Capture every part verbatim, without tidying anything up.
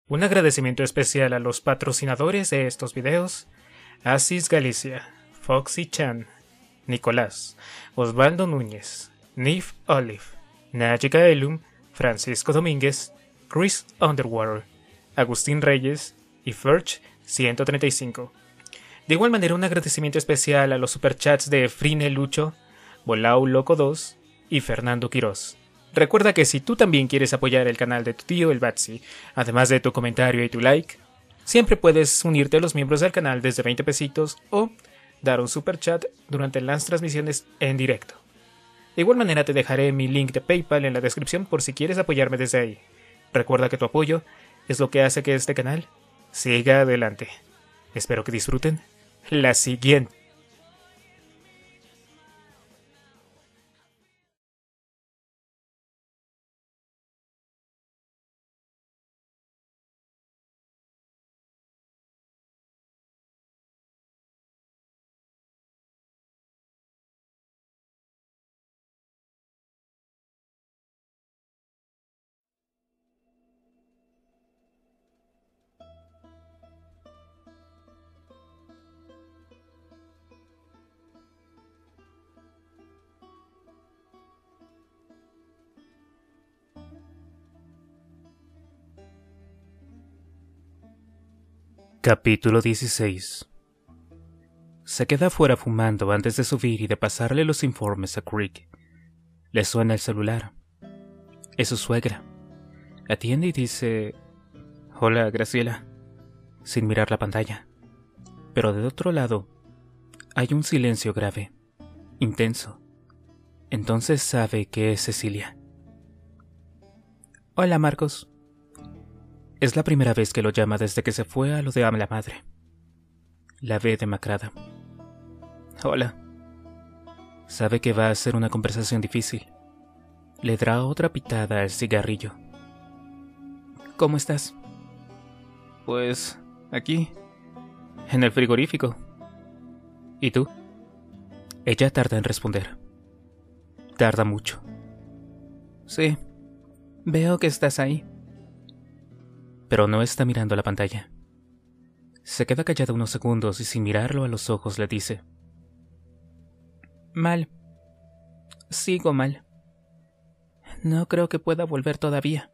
Un agradecimiento especial a los patrocinadores de estos videos: Asis Galicia, Foxy Chan, Nicolás, Osvaldo Núñez, Nif Olive, Najika Elum, Francisco Domínguez, Chris Underwater, Agustín Reyes y Furch ciento treinta y cinco. De igual manera, un agradecimiento especial a los superchats de Frine Lucho, Bolau Loco dos y Fernando Quirós. Recuerda que si tú también quieres apoyar el canal de tu tío el Batsy, además de tu comentario y tu like, siempre puedes unirte a los miembros del canal desde veinte pesitos o dar un superchat durante las transmisiones en directo. De igual manera te dejaré mi link de PayPal en la descripción por si quieres apoyarme desde ahí. Recuerda que tu apoyo es lo que hace que este canal siga adelante. Espero que disfruten la siguiente. Capítulo dieciséis. Se queda afuera fumando antes de subir y de pasarle los informes a Crick. Le suena el celular. Es su suegra. Atiende y dice: «Hola, Graciela», sin mirar la pantalla. Pero de otro lado, hay un silencio grave, intenso. Entonces sabe que es Cecilia. «Hola, Marcos». Es la primera vez que lo llama desde que se fue a lo de la madre. La ve demacrada. «Hola». Sabe que va a ser una conversación difícil. Le dará otra pitada al cigarrillo. «¿Cómo estás?» «Pues, aquí, en el frigorífico». «¿Y tú?» Ella tarda en responder. Tarda mucho. «Sí, veo que estás ahí». Pero no está mirando la pantalla. Se queda callada unos segundos y sin mirarlo a los ojos le dice: «Mal. Sigo mal. No creo que pueda volver todavía».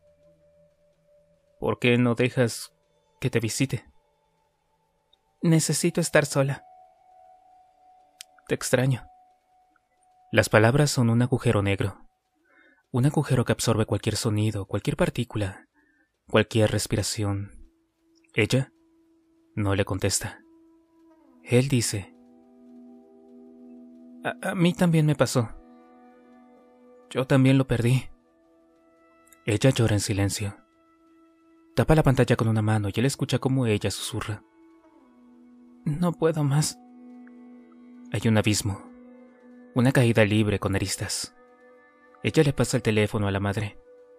«¿Por qué no dejas que te visite?» «Necesito estar sola». «Te extraño». Las palabras son un agujero negro. Un agujero que absorbe cualquier sonido, cualquier partícula, cualquier respiración. Ella no le contesta. Él dice: a, a mí también me pasó. Yo también lo perdí». Ella llora en silencio. Tapa la pantalla con una mano y él escucha cómo ella susurra: «No puedo más». Hay un abismo, una caída libre con aristas. Ella le pasa el teléfono a la madre.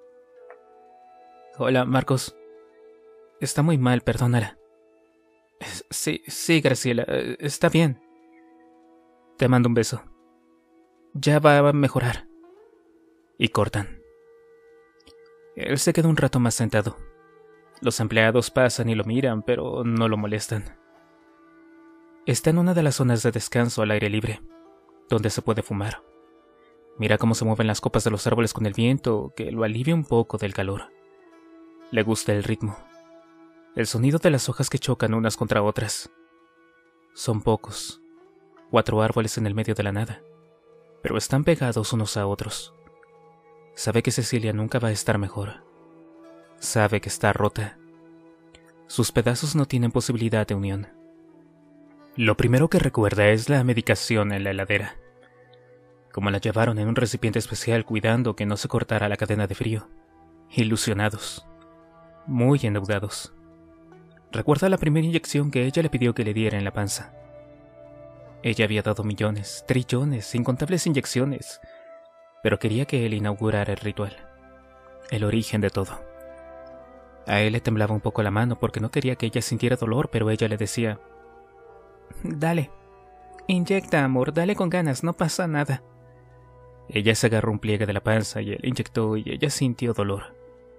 «Hola, Marcos. Está muy mal, perdónala». Sí, sí, Graciela, está bien. Te mando un beso. Ya va a mejorar». Y cortan. Él se queda un rato más sentado. Los empleados pasan y lo miran, pero no lo molestan. Está en una de las zonas de descanso al aire libre, donde se puede fumar. Mira cómo se mueven las copas de los árboles con el viento, que lo alivia un poco del calor. Le gusta el ritmo, el sonido de las hojas que chocan unas contra otras. Son pocos, cuatro árboles en el medio de la nada, pero están pegados unos a otros. Sabe que Cecilia nunca va a estar mejor. Sabe que está rota. Sus pedazos no tienen posibilidad de unión. Lo primero que recuerda es la medicación en la heladera, como la llevaron en un recipiente especial cuidando que no se cortara la cadena de frío. Ilusionados, muy endeudados. Recuerda la primera inyección que ella le pidió que le diera en la panza. Ella había dado millones, trillones, incontables inyecciones, pero quería que él inaugurara el ritual, el origen de todo. A él le temblaba un poco la mano porque no quería que ella sintiera dolor, pero ella le decía: «Dale, inyecta, amor, dale con ganas, no pasa nada». Ella se agarró un pliegue de la panza y él inyectó y ella sintió dolor.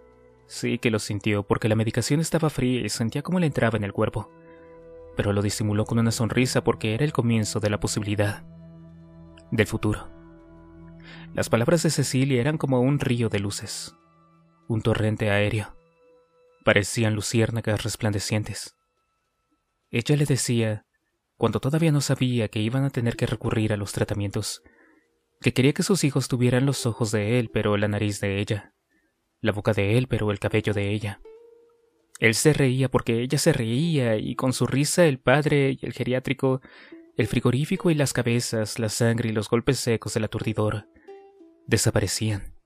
Sí que lo sintió porque la medicación estaba fría y sentía cómo le entraba en el cuerpo, pero lo disimuló con una sonrisa porque era el comienzo de la posibilidad, del futuro. Las palabras de Cecilia eran como un río de luces, un torrente aéreo. Parecían luciérnagas resplandecientes. Ella le decía, cuando todavía no sabía que iban a tener que recurrir a los tratamientos, que quería que sus hijos tuvieran los ojos de él pero la nariz de ella, la boca de él pero el cabello de ella. Él se reía porque ella se reía y con su risa el padre y el geriátrico, el frigorífico y las cabezas, la sangre y los golpes secos del aturdidor desaparecían.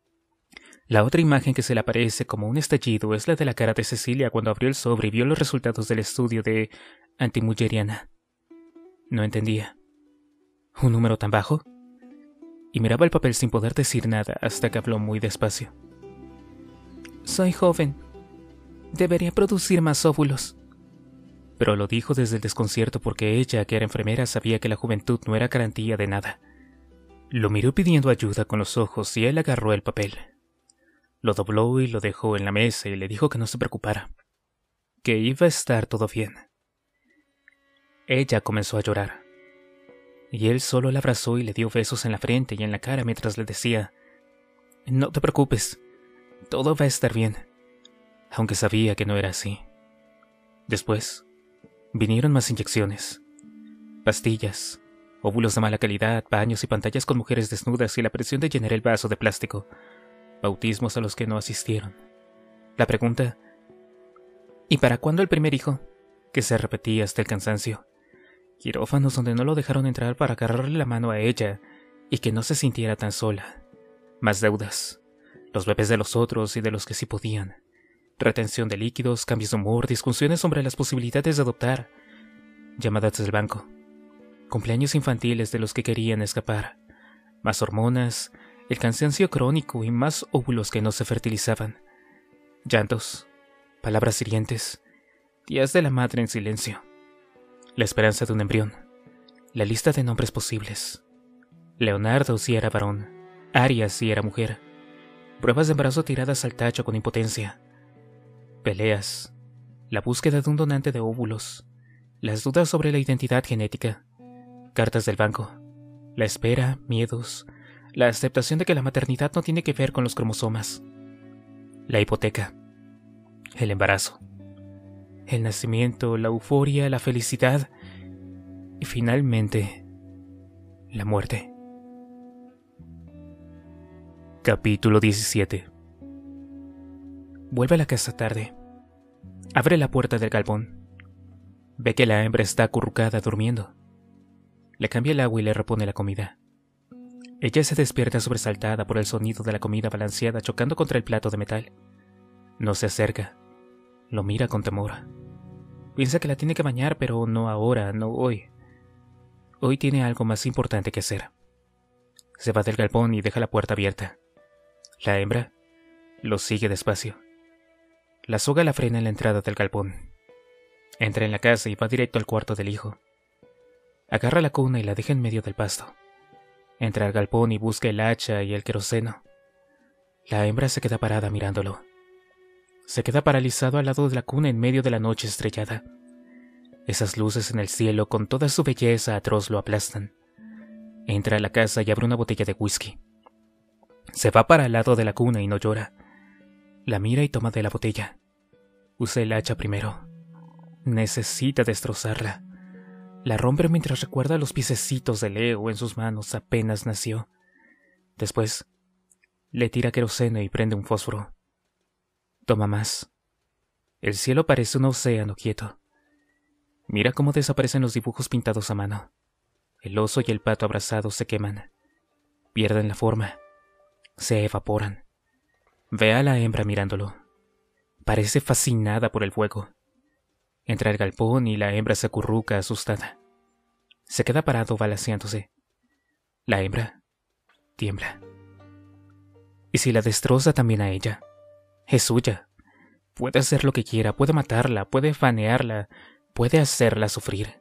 La otra imagen que se le aparece como un estallido es la de la cara de Cecilia cuando abrió el sobre y vio los resultados del estudio de antimulleriana. No entendía. ¿Un número tan bajo? Y miraba el papel sin poder decir nada hasta que habló muy despacio. Soy joven. Debería producir más óvulos. Pero lo dijo desde el desconcierto porque ella, que era enfermera, sabía que la juventud no era garantía de nada. Lo miró pidiendo ayuda con los ojos y él agarró el papel. Lo dobló y lo dejó en la mesa y le dijo que no se preocupara, que iba a estar todo bien. Ella comenzó a llorar, y él solo la abrazó y le dio besos en la frente y en la cara mientras le decía, no te preocupes, todo va a estar bien, aunque sabía que no era así. Después, vinieron más inyecciones, pastillas, óvulos de mala calidad, baños y pantallas con mujeres desnudas y la presión de llenar el vaso de plástico. Bautismos a los que no asistieron. La pregunta, ¿y para cuándo el primer hijo? Que se repetía hasta el cansancio. Quirófanos donde no lo dejaron entrar para agarrarle la mano a ella y que no se sintiera tan sola. Más deudas. Los bebés de los otros y de los que sí podían. Retención de líquidos, cambios de humor, discusiones sobre las posibilidades de adoptar. Llamadas del banco. Cumpleaños infantiles de los que querían escapar. Más hormonas, el cansancio crónico y más óvulos que no se fertilizaban. Llantos, palabras hirientes, días de la madre en silencio. La esperanza de un embrión. La lista de nombres posibles. Leonardo si era varón. Arias si era mujer. Pruebas de embarazo tiradas al tacho con impotencia. Peleas. La búsqueda de un donante de óvulos. Las dudas sobre la identidad genética. Cartas del banco. La espera, miedos. La aceptación de que la maternidad no tiene que ver con los cromosomas. La hipoteca. El embarazo. El nacimiento, la euforia, la felicidad. Y finalmente, la muerte. Capítulo diecisiete. Vuelve a la casa tarde. Abre la puerta del galpón. Ve que la hembra está acurrucada durmiendo. Le cambia el agua y le repone la comida. Ella se despierta sobresaltada por el sonido de la comida balanceada chocando contra el plato de metal. No se acerca. Lo mira con temor. Piensa que la tiene que bañar, pero no ahora, no hoy. Hoy tiene algo más importante que hacer. Se va del galpón y deja la puerta abierta. La hembra lo sigue despacio. La soga la frena en la entrada del galpón. Entra en la casa y va directo al cuarto del hijo. Agarra la cuna y la deja en medio del pasto. Entra al galpón y busca el hacha y el queroseno. La hembra se queda parada mirándolo. Se queda paralizado al lado de la cuna en medio de la noche estrellada. Esas luces en el cielo con toda su belleza atroz lo aplastan. Entra a la casa y abre una botella de whisky. Se va para el lado de la cuna y no llora. La mira y toma de la botella. Usa el hacha primero. Necesita destrozarla. La rompe mientras recuerda los piececitos de Leo en sus manos apenas nació. Después, le tira queroseno y prende un fósforo. Toma más. El cielo parece un océano quieto. Mira cómo desaparecen los dibujos pintados a mano. El oso y el pato abrazados se queman. Pierden la forma. Se evaporan. Ve a la hembra mirándolo. Parece fascinada por el fuego. Entra al galpón y la hembra se acurruca asustada. Se queda parado balanceándose. La hembra tiembla. ¿Y si la destroza también a ella? Es suya. Puede hacer lo que quiera, puede matarla, puede fanearla, puede hacerla sufrir.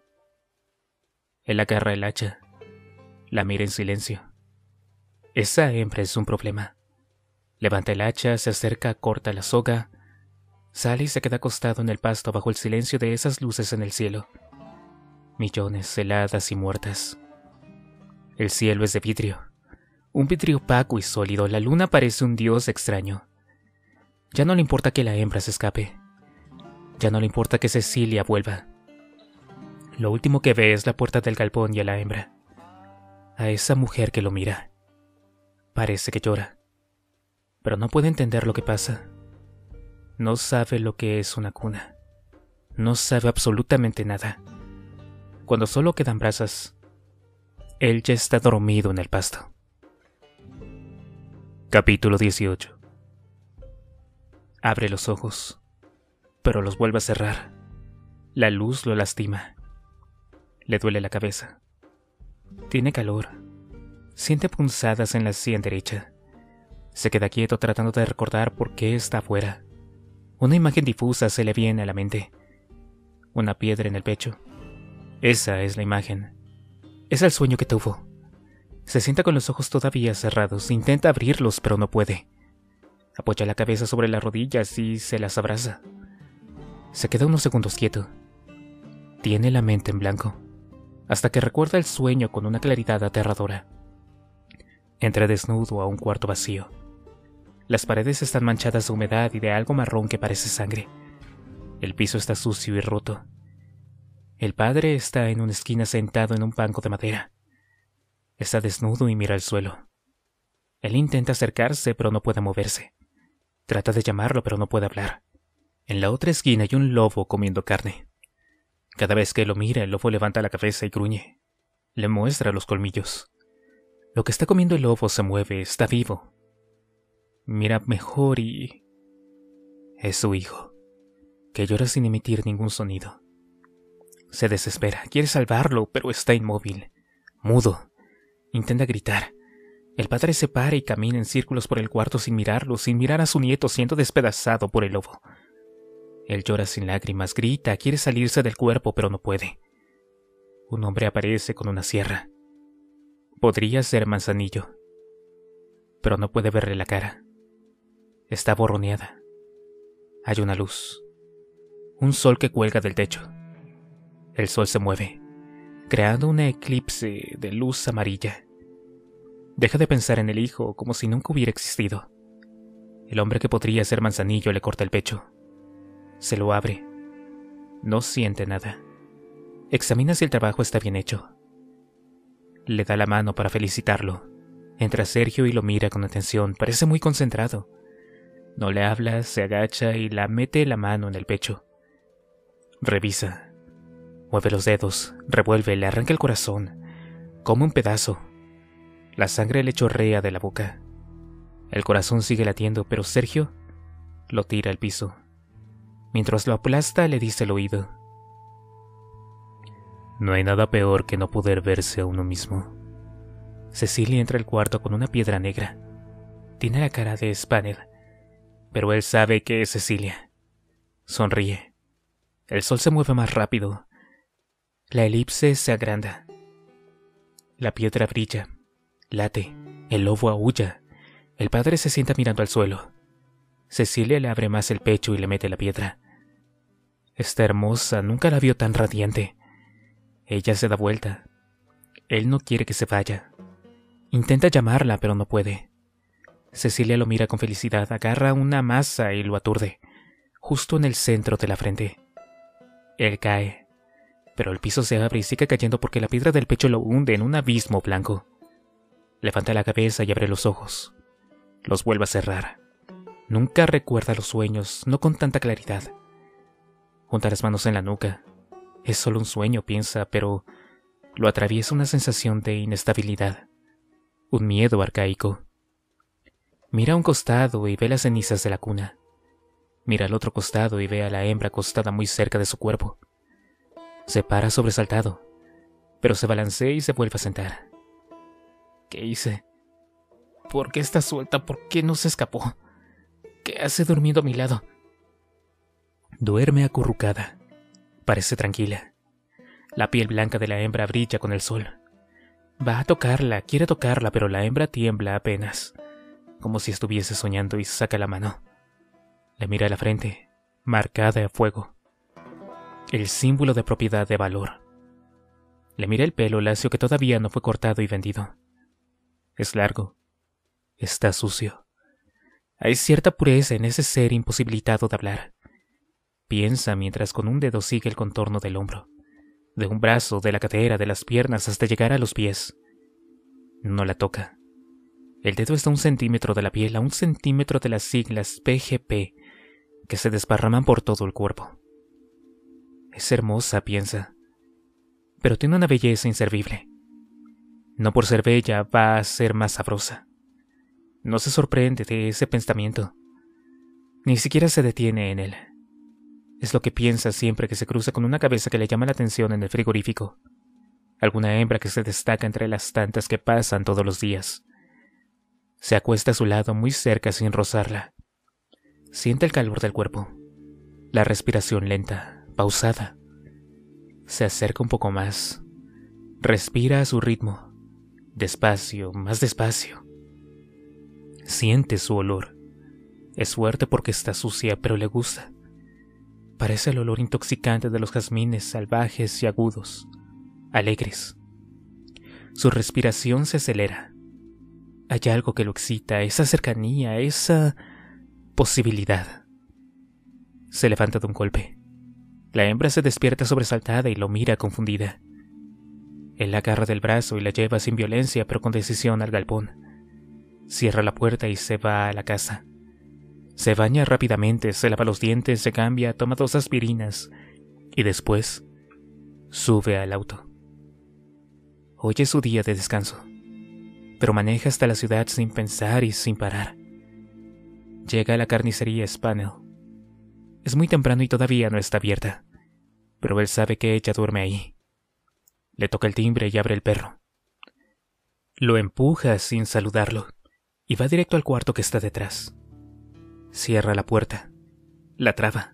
Él agarra el hacha. La mira en silencio. Esa hembra es un problema. Levanta el hacha, se acerca, corta la soga, sale y se queda acostado en el pasto bajo el silencio de esas luces en el cielo. Millones, heladas y muertas. El cielo es de vidrio. Un vidrio opaco y sólido. La luna parece un dios extraño. Ya no le importa que la hembra se escape. Ya no le importa que Cecilia vuelva. Lo último que ve es la puerta del galpón y a la hembra. A esa mujer que lo mira. Parece que llora. Pero no puede entender lo que pasa. No sabe lo que es una cuna. No sabe absolutamente nada. Cuando solo quedan brasas, él ya está dormido en el pasto. Capítulo dieciocho. Abre los ojos, pero los vuelve a cerrar. La luz lo lastima. Le duele la cabeza. Tiene calor. Siente punzadas en la sien derecha. Se queda quieto tratando de recordar por qué está afuera. Una imagen difusa se le viene a la mente. Una piedra en el pecho. Esa es la imagen. Es el sueño que tuvo. Se sienta con los ojos todavía cerrados. Intenta abrirlos, pero no puede. Apoya la cabeza sobre las rodillas y se las abraza. Se queda unos segundos quieto. Tiene la mente en blanco, hasta que recuerda el sueño con una claridad aterradora. Entra desnudo a un cuarto vacío. Las paredes están manchadas de humedad y de algo marrón que parece sangre. El piso está sucio y roto. El padre está en una esquina sentado en un banco de madera. Está desnudo y mira al suelo. Él intenta acercarse, pero no puede moverse. Trata de llamarlo, pero no puede hablar. En la otra esquina hay un lobo comiendo carne. Cada vez que lo mira, el lobo levanta la cabeza y gruñe. Le muestra los colmillos. Lo que está comiendo el lobo se mueve, está vivo. Mira mejor y... es su hijo, que llora sin emitir ningún sonido. Se desespera, quiere salvarlo, pero está inmóvil, mudo. Intenta gritar. El padre se para y camina en círculos por el cuarto sin mirarlo, sin mirar a su nieto siendo despedazado por el lobo. Él llora sin lágrimas, grita, quiere salirse del cuerpo, pero no puede. Un hombre aparece con una sierra. Podría ser Manzanillo, pero no puede verle la cara. Está borroneada. Hay una luz. Un sol que cuelga del techo. El sol se mueve, creando una eclipse de luz amarilla. Deja de pensar en el hijo como si nunca hubiera existido. El hombre que podría ser Manzanillo le corta el pecho. Se lo abre. No siente nada. Examina si el trabajo está bien hecho. Le da la mano para felicitarlo. Entra Sergio y lo mira con atención. Parece muy concentrado. No le habla, se agacha y la mete la mano en el pecho. Revisa. Mueve los dedos, revuelve, le arranca el corazón. Come un pedazo. La sangre le chorrea de la boca. El corazón sigue latiendo, pero Sergio lo tira al piso. Mientras lo aplasta, le dice al oído: no hay nada peor que no poder verse a uno mismo. Cecilia entra al cuarto con una piedra negra. Tiene la cara de Spanner, pero él sabe que es Cecilia. Sonríe. El sol se mueve más rápido. La elipse se agranda. La piedra brilla. Late. El lobo aúlla. El padre se sienta mirando al suelo. Cecilia le abre más el pecho y le mete la piedra. Está hermosa, nunca la vio tan radiante. Ella se da vuelta. Él no quiere que se vaya. Intenta llamarla, pero no puede. Cecilia lo mira con felicidad, agarra una masa y lo aturde, justo en el centro de la frente. Él cae, pero el piso se abre y sigue cayendo porque la piedra del pecho lo hunde en un abismo blanco. Levanta la cabeza y abre los ojos. Los vuelve a cerrar. Nunca recuerda los sueños, no con tanta claridad. Junta las manos en la nuca. Es solo un sueño, piensa, pero lo atraviesa una sensación de inestabilidad. Un miedo arcaico. Mira a un costado y ve las cenizas de la cuna. Mira al otro costado y ve a la hembra acostada muy cerca de su cuerpo. Se para sobresaltado, pero se balancea y se vuelve a sentar. ¿Qué hice? ¿Por qué está suelta? ¿Por qué no se escapó? ¿Qué hace durmiendo a mi lado? Duerme acurrucada. Parece tranquila. La piel blanca de la hembra brilla con el sol. Va a tocarla, quiere tocarla, pero la hembra tiembla apenas. como si estuviese soñando, y saca la mano. Le mira la frente, marcada a fuego. El símbolo de propiedad de valor. Le mira el pelo lacio que todavía no fue cortado y vendido. Es largo. Está sucio. Hay cierta pureza en ese ser imposibilitado de hablar. Piensa mientras con un dedo sigue el contorno del hombro, de un brazo, de la cadera, de las piernas, hasta llegar a los pies. No la toca. El dedo está a un centímetro de la piel, a un centímetro de las siglas P G P, que se desparraman por todo el cuerpo. Es hermosa, piensa, pero tiene una belleza inservible. No por ser bella va a ser más sabrosa. No se sorprende de ese pensamiento. Ni siquiera se detiene en él. Es lo que piensa siempre que se cruza con una cabeza que le llama la atención en el frigorífico. Alguna hembra que se destaca entre las tantas que pasan todos los días. Se acuesta a su lado muy cerca sin rozarla. Siente el calor del cuerpo. La respiración lenta, pausada. Se acerca un poco más. Respira a su ritmo. Despacio, más despacio. Siente su olor. Es fuerte porque está sucia, pero le gusta. Parece el olor intoxicante de los jazmines salvajes y agudos, alegres. Su respiración se acelera. Hay algo que lo excita, esa cercanía, esa posibilidad. Se levanta de un golpe. La hembra se despierta sobresaltada y lo mira confundida. Él la agarra del brazo y la lleva sin violencia pero con decisión al galpón. Cierra la puerta y se va a la casa. Se baña rápidamente, se lava los dientes, se cambia, toma dos aspirinas y después sube al auto. Hoy es su día de descanso, pero maneja hasta la ciudad sin pensar y sin parar. Llega a la carnicería Spaniel. Es muy temprano y todavía no está abierta, pero él sabe que ella duerme ahí. Le toca el timbre y abre el perro. Lo empuja sin saludarlo y va directo al cuarto que está detrás. Cierra la puerta. La traba.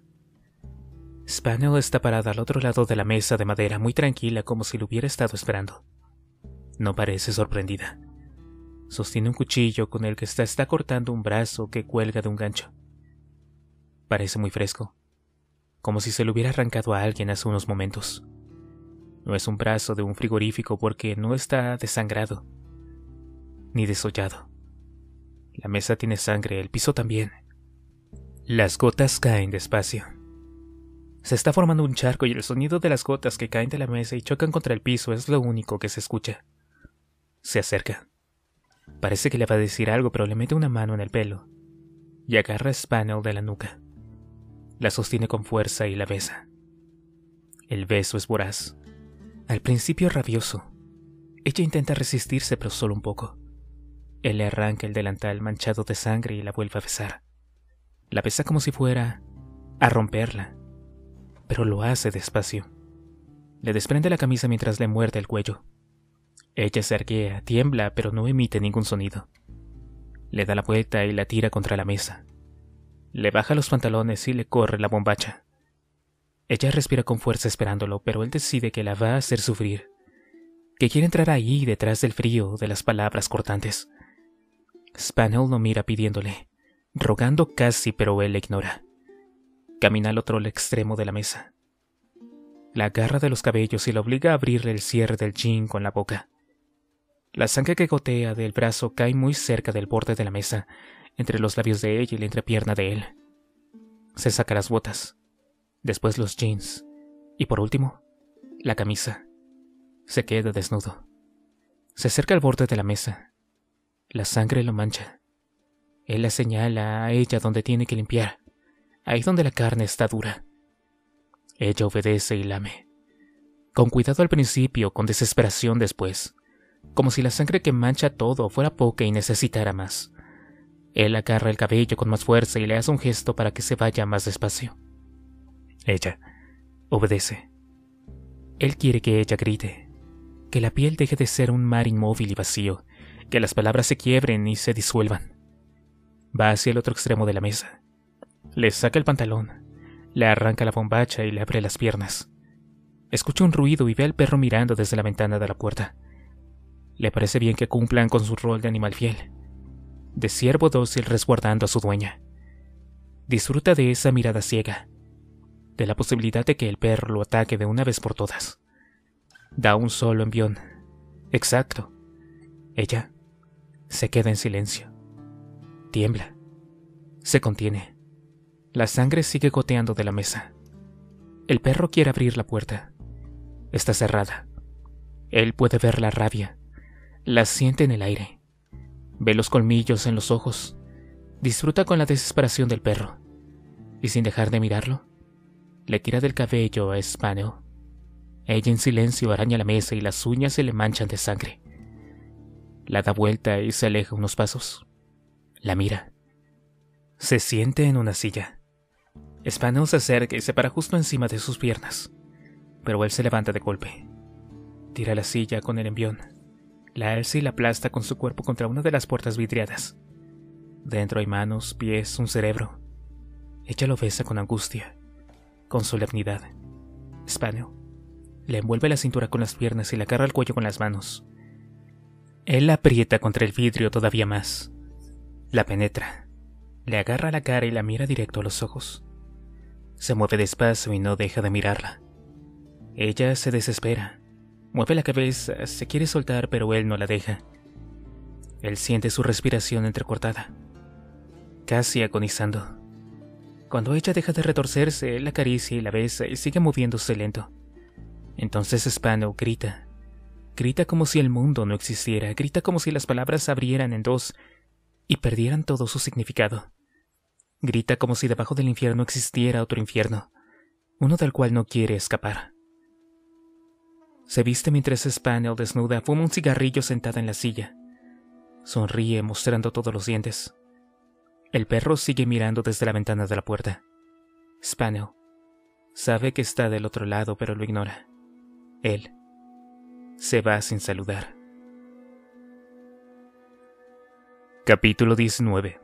Spaniel está parada al otro lado de la mesa de madera, muy tranquila, como si lo hubiera estado esperando. No parece sorprendida. Sostiene un cuchillo con el que está, está cortando un brazo que cuelga de un gancho. Parece muy fresco, como si se lo hubiera arrancado a alguien hace unos momentos. No es un brazo de un frigorífico porque no está desangrado, ni desollado. La mesa tiene sangre, el piso también. Las gotas caen despacio. Se está formando un charco y el sonido de las gotas que caen de la mesa y chocan contra el piso es lo único que se escucha. Se acerca. Parece que le va a decir algo, pero le mete una mano en el pelo y agarra a Spaniel de la nuca. La sostiene con fuerza y la besa. El beso es voraz. Al principio rabioso. Ella intenta resistirse, pero solo un poco. Él le arranca el delantal manchado de sangre y la vuelve a besar. La besa como si fuera a romperla, pero lo hace despacio. Le desprende la camisa mientras le muerde el cuello. Ella se arquea, tiembla, pero no emite ningún sonido. Le da la vuelta y la tira contra la mesa. Le baja los pantalones y le corre la bombacha. Ella respira con fuerza esperándolo, pero él decide que la va a hacer sufrir, que quiere entrar ahí detrás del frío de las palabras cortantes. Spaniel lo mira pidiéndole, rogando casi, pero él la ignora. Camina al otro extremo de la mesa. La agarra de los cabellos y la obliga a abrirle el cierre del jean con la boca. La sangre que gotea del brazo cae muy cerca del borde de la mesa, entre los labios de ella y la entrepierna de él. Se saca las botas, después los jeans, y por último, la camisa. Se queda desnudo. Se acerca al borde de la mesa. La sangre lo mancha. Él la señala a ella donde tiene que limpiar, ahí donde la carne está dura. Ella obedece y lame. Con cuidado al principio, con desesperación después, como si la sangre que mancha todo fuera poca y necesitara más. Él agarra el cabello con más fuerza y le hace un gesto para que se vaya más despacio. Ella obedece. Él quiere que ella grite, que la piel deje de ser un mar inmóvil y vacío, que las palabras se quiebren y se disuelvan. Va hacia el otro extremo de la mesa. Le saca el pantalón, le arranca la bombacha y le abre las piernas. Escucha un ruido y ve al perro mirando desde la ventana de la puerta. Le parece bien que cumplan con su rol de animal fiel. de ciervo dócil resguardando a su dueña. Disfruta de esa mirada ciega, de la posibilidad de que el perro lo ataque de una vez por todas. Da un solo envión. Exacto. Ella se queda en silencio. Tiembla. Se contiene. La sangre sigue goteando de la mesa. El perro quiere abrir la puerta. Está cerrada. Él puede ver la rabia. La siente en el aire. Ve los colmillos en los ojos. Disfruta con la desesperación del perro. Y sin dejar de mirarlo, le tira del cabello a Spaniel. Ella en silencio araña la mesa y las uñas se le manchan de sangre. La da vuelta y se aleja unos pasos. La mira. Se siente en una silla. Spaniel se acerca y se para justo encima de sus piernas, pero él se levanta de golpe. Tira la silla con el envión, la alza y la aplasta con su cuerpo contra una de las puertas vidriadas. Dentro hay manos, pies, un cerebro. Ella lo besa con angustia, con solemnidad. Spaniel le envuelve la cintura con las piernas y le agarra el cuello con las manos. Él la aprieta contra el vidrio todavía más. La penetra, le agarra la cara y la mira directo a los ojos. Se mueve despacio y no deja de mirarla. Ella se desespera, mueve la cabeza, se quiere soltar, pero él no la deja. Él siente su respiración entrecortada, casi agonizando. Cuando ella deja de retorcerse, él la acaricia y la besa y sigue moviéndose lento. Entonces Spaniel grita. Grita como si el mundo no existiera, grita como si las palabras se abrieran en dos y perdieran todo su significado. Grita como si debajo del infierno existiera otro infierno, uno del cual no quiere escapar. Se viste mientras Spaniel, desnuda, fuma un cigarrillo sentada en la silla. Sonríe mostrando todos los dientes. El perro sigue mirando desde la ventana de la puerta. Spaniel sabe que está del otro lado, pero lo ignora. Él se va sin saludar. Capítulo diecinueve.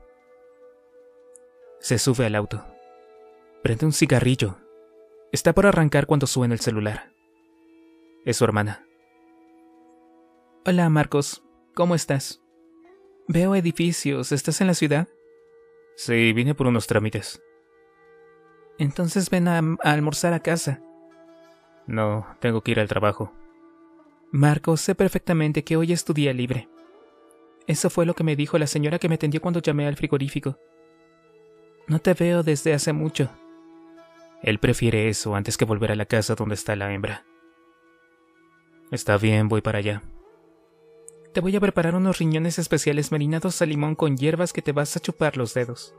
Se sube al auto. Prende un cigarrillo. Está por arrancar cuando suena el celular. Es su hermana. Hola, Marcos. ¿Cómo estás? Veo edificios. ¿Estás en la ciudad? Sí, vine por unos trámites. Entonces ven a, a almorzar a casa. No, tengo que ir al trabajo. Marcos, sé perfectamente que hoy es tu día libre. Eso fue lo que me dijo la señora que me atendió cuando llamé al frigorífico. No te veo desde hace mucho. Él prefiere eso antes que volver a la casa donde está la hembra. Está bien, voy para allá. Te voy a preparar unos riñones especiales marinados a limón con hierbas que te vas a chupar los dedos.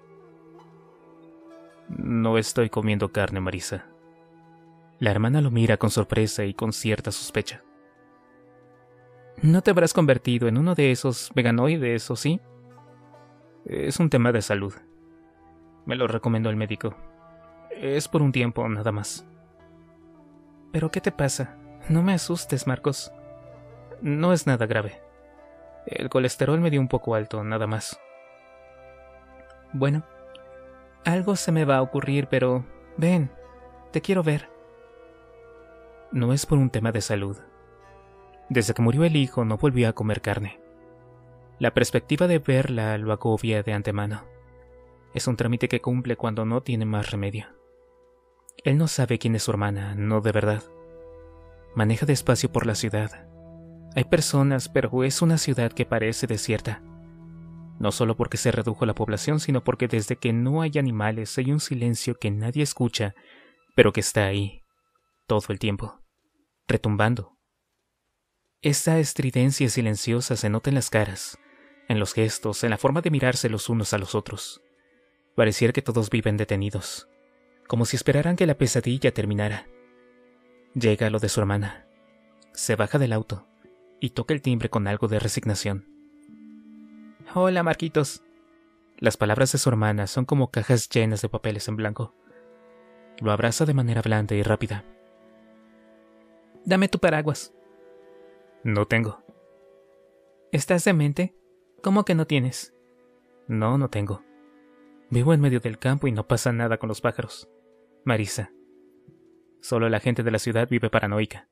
No estoy comiendo carne, Marisa. La hermana lo mira con sorpresa y con cierta sospecha. ¿No te habrás convertido en uno de esos veganoides, o sí? Es un tema de salud. Me lo recomendó el médico. Es por un tiempo, nada más. ¿Pero qué te pasa? No me asustes, Marcos. No es nada grave. El colesterol me dio un poco alto, nada más. Bueno, algo se me va a ocurrir, pero... Ven, te quiero ver. No es por un tema de salud. Desde que murió el hijo no volvió a comer carne. La perspectiva de verla lo agobia de antemano. Es un trámite que cumple cuando no tiene más remedio. Él no sabe quién es su hermana, no de verdad. Maneja despacio por la ciudad. Hay personas, pero es una ciudad que parece desierta. No solo porque se redujo la población, sino porque desde que no hay animales hay un silencio que nadie escucha, pero que está ahí, todo el tiempo, retumbando. Esa estridencia silenciosa se nota en las caras, en los gestos, en la forma de mirarse los unos a los otros. Pareciera que todos viven detenidos, como si esperaran que la pesadilla terminara. Llega lo de su hermana. Se baja del auto y toca el timbre con algo de resignación. Hola, Marquitos. Las palabras de su hermana son como cajas llenas de papeles en blanco. Lo abraza de manera blanda y rápida. Dame tu paraguas. No tengo. ¿Estás demente? ¿Cómo que no tienes? No, no tengo. Vivo en medio del campo y no pasa nada con los pájaros. Marisa. Solo la gente de la ciudad vive paranoica.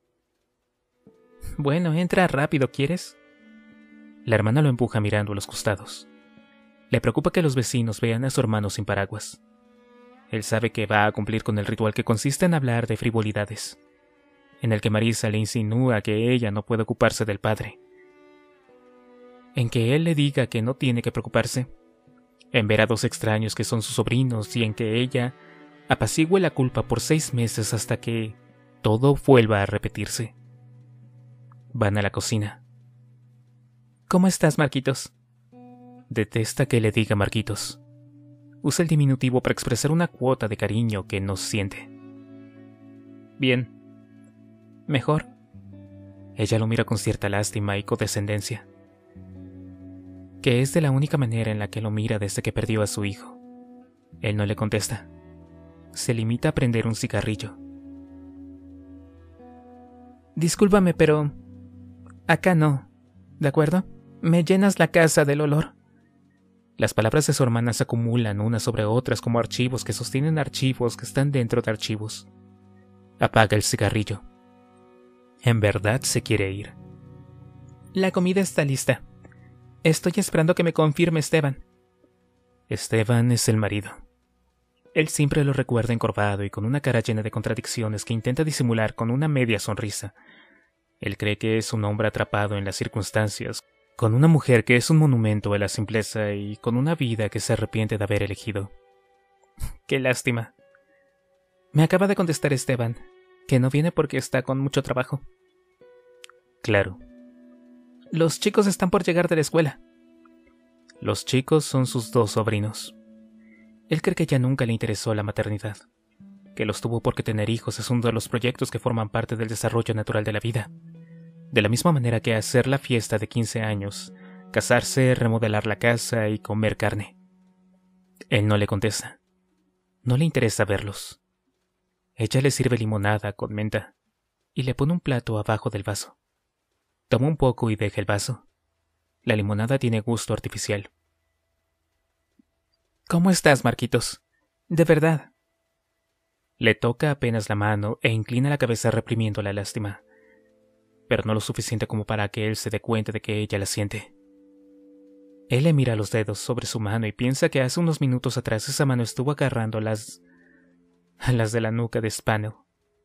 Bueno, entra rápido, ¿quieres? La hermana lo empuja mirando a los costados. Le preocupa que los vecinos vean a su hermano sin paraguas. Él sabe que va a cumplir con el ritual que consiste en hablar de frivolidades, en el que Marisa le insinúa que ella no puede ocuparse del padre, en que él le diga que no tiene que preocuparse, en ver a dos extraños que son sus sobrinos y en que ella apacigüe la culpa por seis meses hasta que todo vuelva a repetirse. Van a la cocina. ¿Cómo estás, Marquitos? Detesta que le diga Marquitos. Usa el diminutivo para expresar una cuota de cariño que no siente. Bien. ¿Mejor? Ella lo mira con cierta lástima y condescendencia, que es de la única manera en la que lo mira desde que perdió a su hijo. Él no le contesta. Se limita a prender un cigarrillo. Discúlpame, pero acá no, ¿de acuerdo? Me llenas la casa del olor. Las palabras de su hermana se acumulan unas sobre otras como archivos que sostienen archivos que están dentro de archivos. Apaga el cigarrillo. En verdad se quiere ir. La comida está lista. Estoy esperando que me confirme Esteban. Esteban es el marido. Él siempre lo recuerda encorvado y con una cara llena de contradicciones que intenta disimular con una media sonrisa. Él cree que es un hombre atrapado en las circunstancias, con una mujer que es un monumento a la simpleza y con una vida que se arrepiente de haber elegido. Qué lástima. Me acaba de contestar Esteban, que no viene porque está con mucho trabajo. Claro. Los chicos están por llegar de la escuela. Los chicos son sus dos sobrinos. Él cree que ya nunca le interesó la maternidad, que los tuvo porque tener hijos es uno de los proyectos que forman parte del desarrollo natural de la vida. De la misma manera que hacer la fiesta de quince años, casarse, remodelar la casa y comer carne. Él no le contesta. No le interesa verlos. Ella le sirve limonada con menta y le pone un plato abajo del vaso. Toma un poco y deja el vaso. La limonada tiene gusto artificial. ¿Cómo estás, Marquitos? De verdad. Le toca apenas la mano e inclina la cabeza reprimiendo la lástima, pero no lo suficiente como para que él se dé cuenta de que ella la siente. Él le mira los dedos sobre su mano y piensa que hace unos minutos atrás esa mano estuvo agarrando las... las de la nuca de Spanel.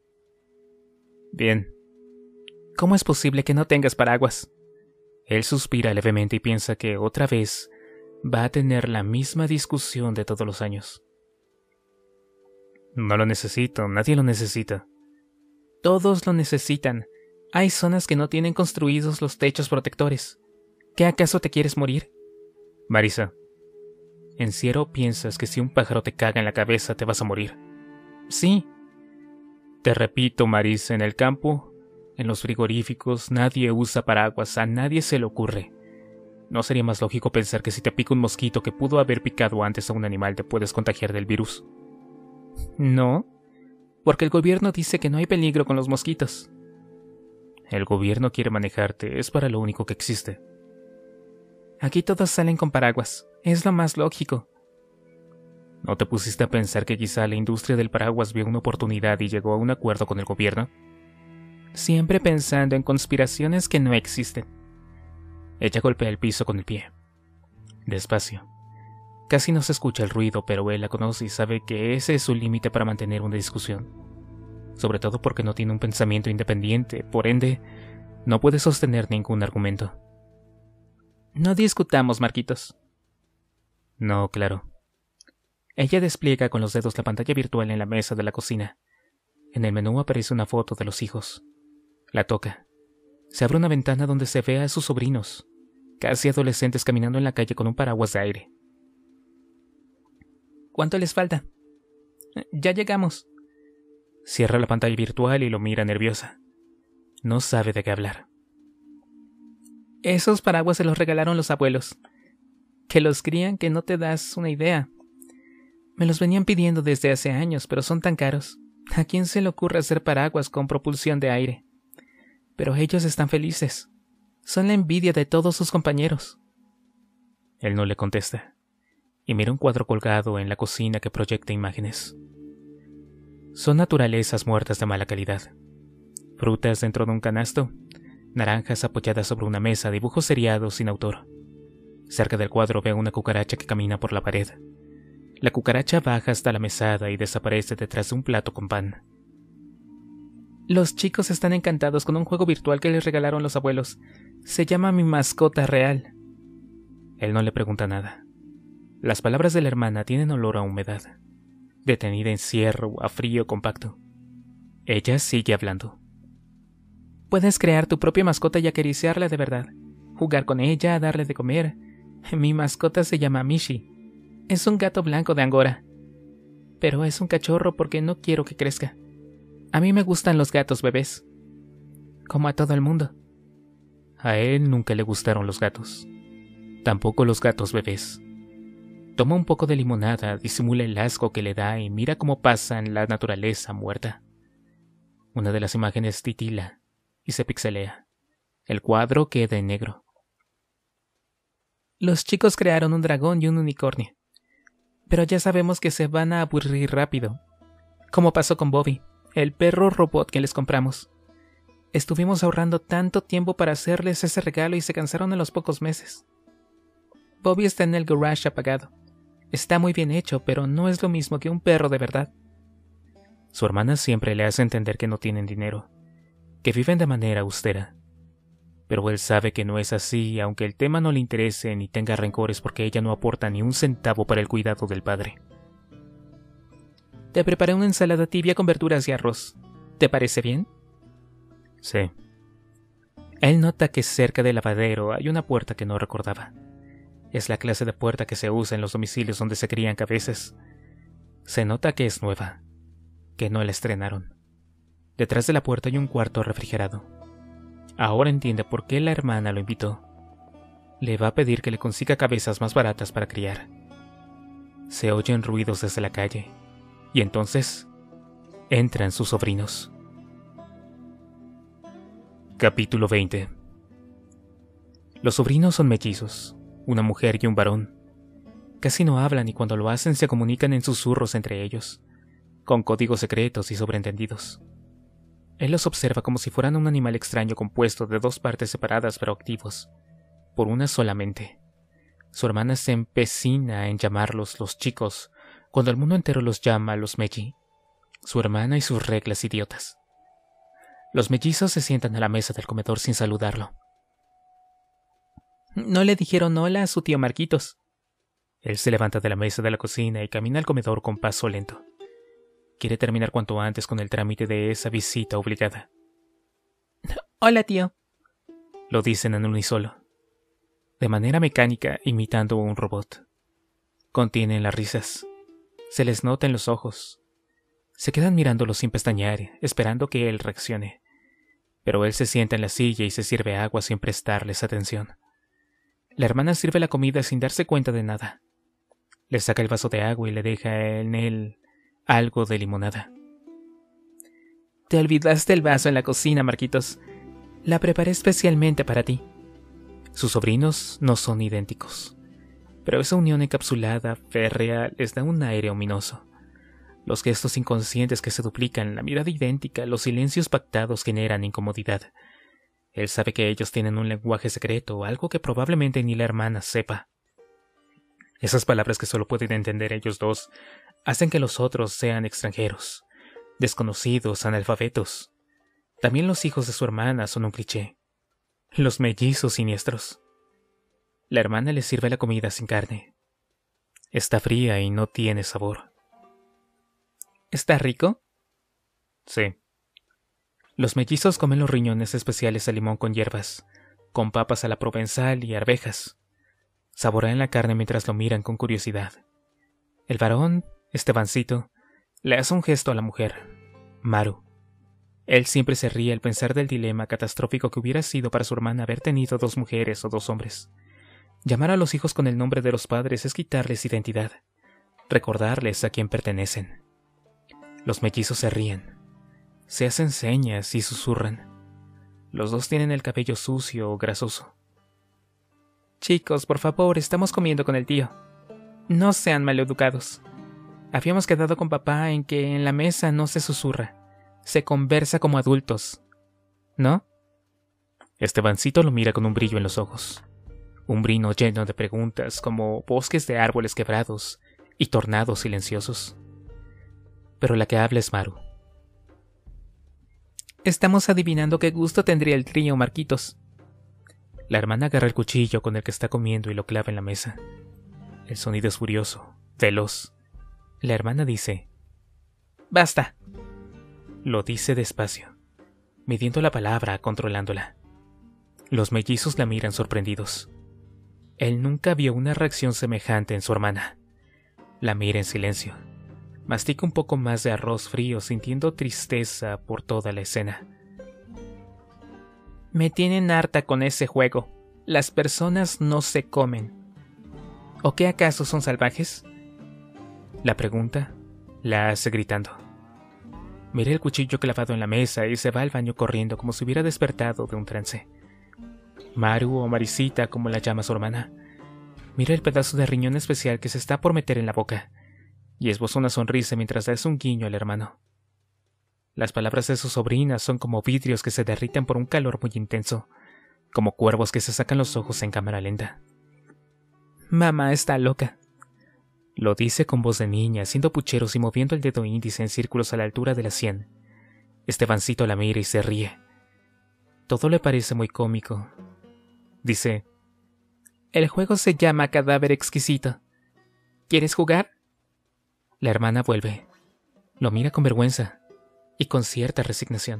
Bien. ¿Cómo es posible que no tengas paraguas? Él suspira levemente y piensa que otra vez va a tener la misma discusión de todos los años. No lo necesito, nadie lo necesita. Todos lo necesitan. Hay zonas que no tienen construidos los techos protectores. ¿Qué acaso te quieres morir? Marisa, en serio piensas que si un pájaro te caga en la cabeza te vas a morir. Sí. Te repito, Marisa, en el campo, en los frigoríficos, nadie usa paraguas, a nadie se le ocurre. ¿No sería más lógico pensar que si te pica un mosquito que pudo haber picado antes a un animal te puedes contagiar del virus? No, porque el gobierno dice que no hay peligro con los mosquitos. El gobierno quiere manejarte, es para lo único que existe. Aquí todos salen con paraguas, es lo más lógico. ¿No te pusiste a pensar que quizá la industria del paraguas vio una oportunidad y llegó a un acuerdo con el gobierno? Siempre pensando en conspiraciones que no existen. Ella golpea el piso con el pie. Despacio. Casi no se escucha el ruido, pero él la conoce y sabe que ese es su límite para mantener una discusión. Sobre todo porque no tiene un pensamiento independiente, por ende, no puede sostener ningún argumento. No discutamos, Marquitos. No, claro. Ella despliega con los dedos la pantalla virtual en la mesa de la cocina. En el menú aparece una foto de los hijos. La toca. Se abre una ventana donde se ve a sus sobrinos, casi adolescentes, caminando en la calle con un paraguas de aire. ¿Cuánto les falta? Ya llegamos. Cierra la pantalla virtual y lo mira nerviosa. No sabe de qué hablar. Esos paraguas se los regalaron los abuelos. Que los crían que no te das una idea. Me los venían pidiendo desde hace años, pero son tan caros. ¿A quién se le ocurre hacer paraguas con propulsión de aire? Pero ellos están felices. Son la envidia de todos sus compañeros. Él no le contesta, y mira un cuadro colgado en la cocina que proyecta imágenes. Son naturalezas muertas de mala calidad. Frutas dentro de un canasto, naranjas apoyadas sobre una mesa, dibujos seriados sin autor. Cerca del cuadro veo una cucaracha que camina por la pared. La cucaracha baja hasta la mesada y desaparece detrás de un plato con pan. Los chicos están encantados con un juego virtual que les regalaron los abuelos. Se llama Mi Mascota Real. Él no le pregunta nada. Las palabras de la hermana tienen olor a humedad, detenida en cierre o a frío compacto. Ella sigue hablando. Puedes crear tu propia mascota y acariciarla de verdad. Jugar con ella, darle de comer. Mi mascota se llama Mishi. Es un gato blanco de Angora. Pero es un cachorro porque no quiero que crezca. A mí me gustan los gatos bebés. Como a todo el mundo. A él nunca le gustaron los gatos. Tampoco los gatos bebés. Toma un poco de limonada, disimula el asco que le da y mira cómo pasa en la naturaleza muerta. Una de las imágenes titila y se pixelea. El cuadro queda en negro. Los chicos crearon un dragón y un unicornio. Pero ya sabemos que se van a aburrir rápido. Como pasó con Bobby, el perro robot que les compramos. Estuvimos ahorrando tanto tiempo para hacerles ese regalo y se cansaron en los pocos meses. Bobby está en el garage apagado. Está muy bien hecho, pero no es lo mismo que un perro de verdad. Su hermana siempre le hace entender que no tienen dinero, que viven de manera austera. Pero él sabe que no es así, aunque el tema no le interese ni tenga rencores porque ella no aporta ni un centavo para el cuidado del padre. Te preparé una ensalada tibia con verduras y arroz. ¿Te parece bien? Sí. Él nota que cerca del lavadero hay una puerta que no recordaba. Es la clase de puerta que se usa en los domicilios donde se crían cabezas. Se nota que es nueva, que no la estrenaron. Detrás de la puerta hay un cuarto refrigerado. Ahora entiende por qué la hermana lo invitó. Le va a pedir que le consiga cabezas más baratas para criar. Se oyen ruidos desde la calle, y entonces entran sus sobrinos. Capítulo veinte. Los sobrinos son mellizos, una mujer y un varón. Casi no hablan y cuando lo hacen se comunican en susurros entre ellos, con códigos secretos y sobreentendidos. Él los observa como si fueran un animal extraño compuesto de dos partes separadas pero activos, por una sola mente. Su hermana se empecina en llamarlos los chicos, cuando el mundo entero los llama los melli, su hermana y sus reglas idiotas. Los mellizos se sientan a la mesa del comedor sin saludarlo. No le dijeron hola a su tío Marquitos. Él se levanta de la mesa de la cocina y camina al comedor con paso lento. Quiere terminar cuanto antes con el trámite de esa visita obligada. Hola, tío. Lo dicen en unísono, de manera mecánica, imitando a un robot. Contienen las risas. Se les nota en los ojos. Se quedan mirándolo sin pestañear, esperando que él reaccione. Pero él se sienta en la silla y se sirve agua sin prestarles atención. La hermana sirve la comida sin darse cuenta de nada. Le saca el vaso de agua y le deja en él algo de limonada. Te olvidaste el vaso en la cocina, Marquitos. La preparé especialmente para ti. Sus sobrinos no son idénticos, pero esa unión encapsulada, férrea, les da un aire ominoso. Los gestos inconscientes que se duplican, la mirada idéntica, los silencios pactados generan incomodidad. Él sabe que ellos tienen un lenguaje secreto, algo que probablemente ni la hermana sepa. Esas palabras que solo pueden entender ellos dos hacen que los otros sean extranjeros, desconocidos, analfabetos. También los hijos de su hermana son un cliché. Los mellizos siniestros. La hermana le sirve la comida sin carne. Está fría y no tiene sabor. ¿Está rico? Sí. Los mellizos comen los riñones especiales de limón con hierbas, con papas a la provenzal y arvejas. Saborean la carne mientras lo miran con curiosidad. El varón, Estebancito, le hace un gesto a la mujer, Maru. Él siempre se ríe al pensar del dilema catastrófico que hubiera sido para su hermana haber tenido dos mujeres o dos hombres. Llamar a los hijos con el nombre de los padres es quitarles identidad, recordarles a quién pertenecen. Los mellizos se ríen, se hacen señas y susurran. Los dos tienen el cabello sucio o grasoso. Chicos, por favor, estamos comiendo con el tío. No sean maleducados. Habíamos quedado con papá en que en la mesa no se susurra, se conversa como adultos, ¿no? Estebancito lo mira con un brillo en los ojos. Un brino lleno de preguntas, como bosques de árboles quebrados y tornados silenciosos. Pero la que habla es Maru. Estamos adivinando qué gusto tendría el trío, Marquitos. La hermana agarra el cuchillo con el que está comiendo y lo clava en la mesa. El sonido es furioso, veloz. La hermana dice: ¡Basta! Lo dice despacio, midiendo la palabra, controlándola. Los mellizos la miran sorprendidos. Él nunca vio una reacción semejante en su hermana. La mira en silencio. Mastica un poco más de arroz frío, sintiendo tristeza por toda la escena. Me tienen harta con ese juego. Las personas no se comen. ¿O qué acaso son salvajes? La pregunta la hace gritando. Mira el cuchillo clavado en la mesa y se va al baño corriendo como si hubiera despertado de un trance. Maru o Marisita, como la llama su hermana, mira el pedazo de riñón especial que se está por meter en la boca y esboza una sonrisa mientras da un guiño al hermano. Las palabras de su sobrina son como vidrios que se derriten por un calor muy intenso, como cuervos que se sacan los ojos en cámara lenta. Mamá está loca. Lo dice con voz de niña, haciendo pucheros y moviendo el dedo índice en círculos a la altura de la sien. Estebancito la mira y se ríe. Todo le parece muy cómico. Dice: el juego se llama Cadáver Exquisito. ¿Quieres jugar? La hermana vuelve. Lo mira con vergüenza y con cierta resignación.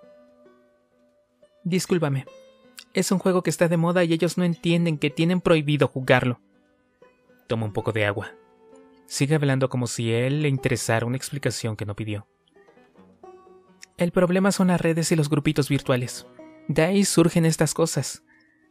Discúlpame. Es un juego que está de moda y ellos no entienden que tienen prohibido jugarlo. Toma un poco de agua. Sigue hablando como si a él le interesara una explicación que no pidió. El problema son las redes y los grupitos virtuales. De ahí surgen estas cosas.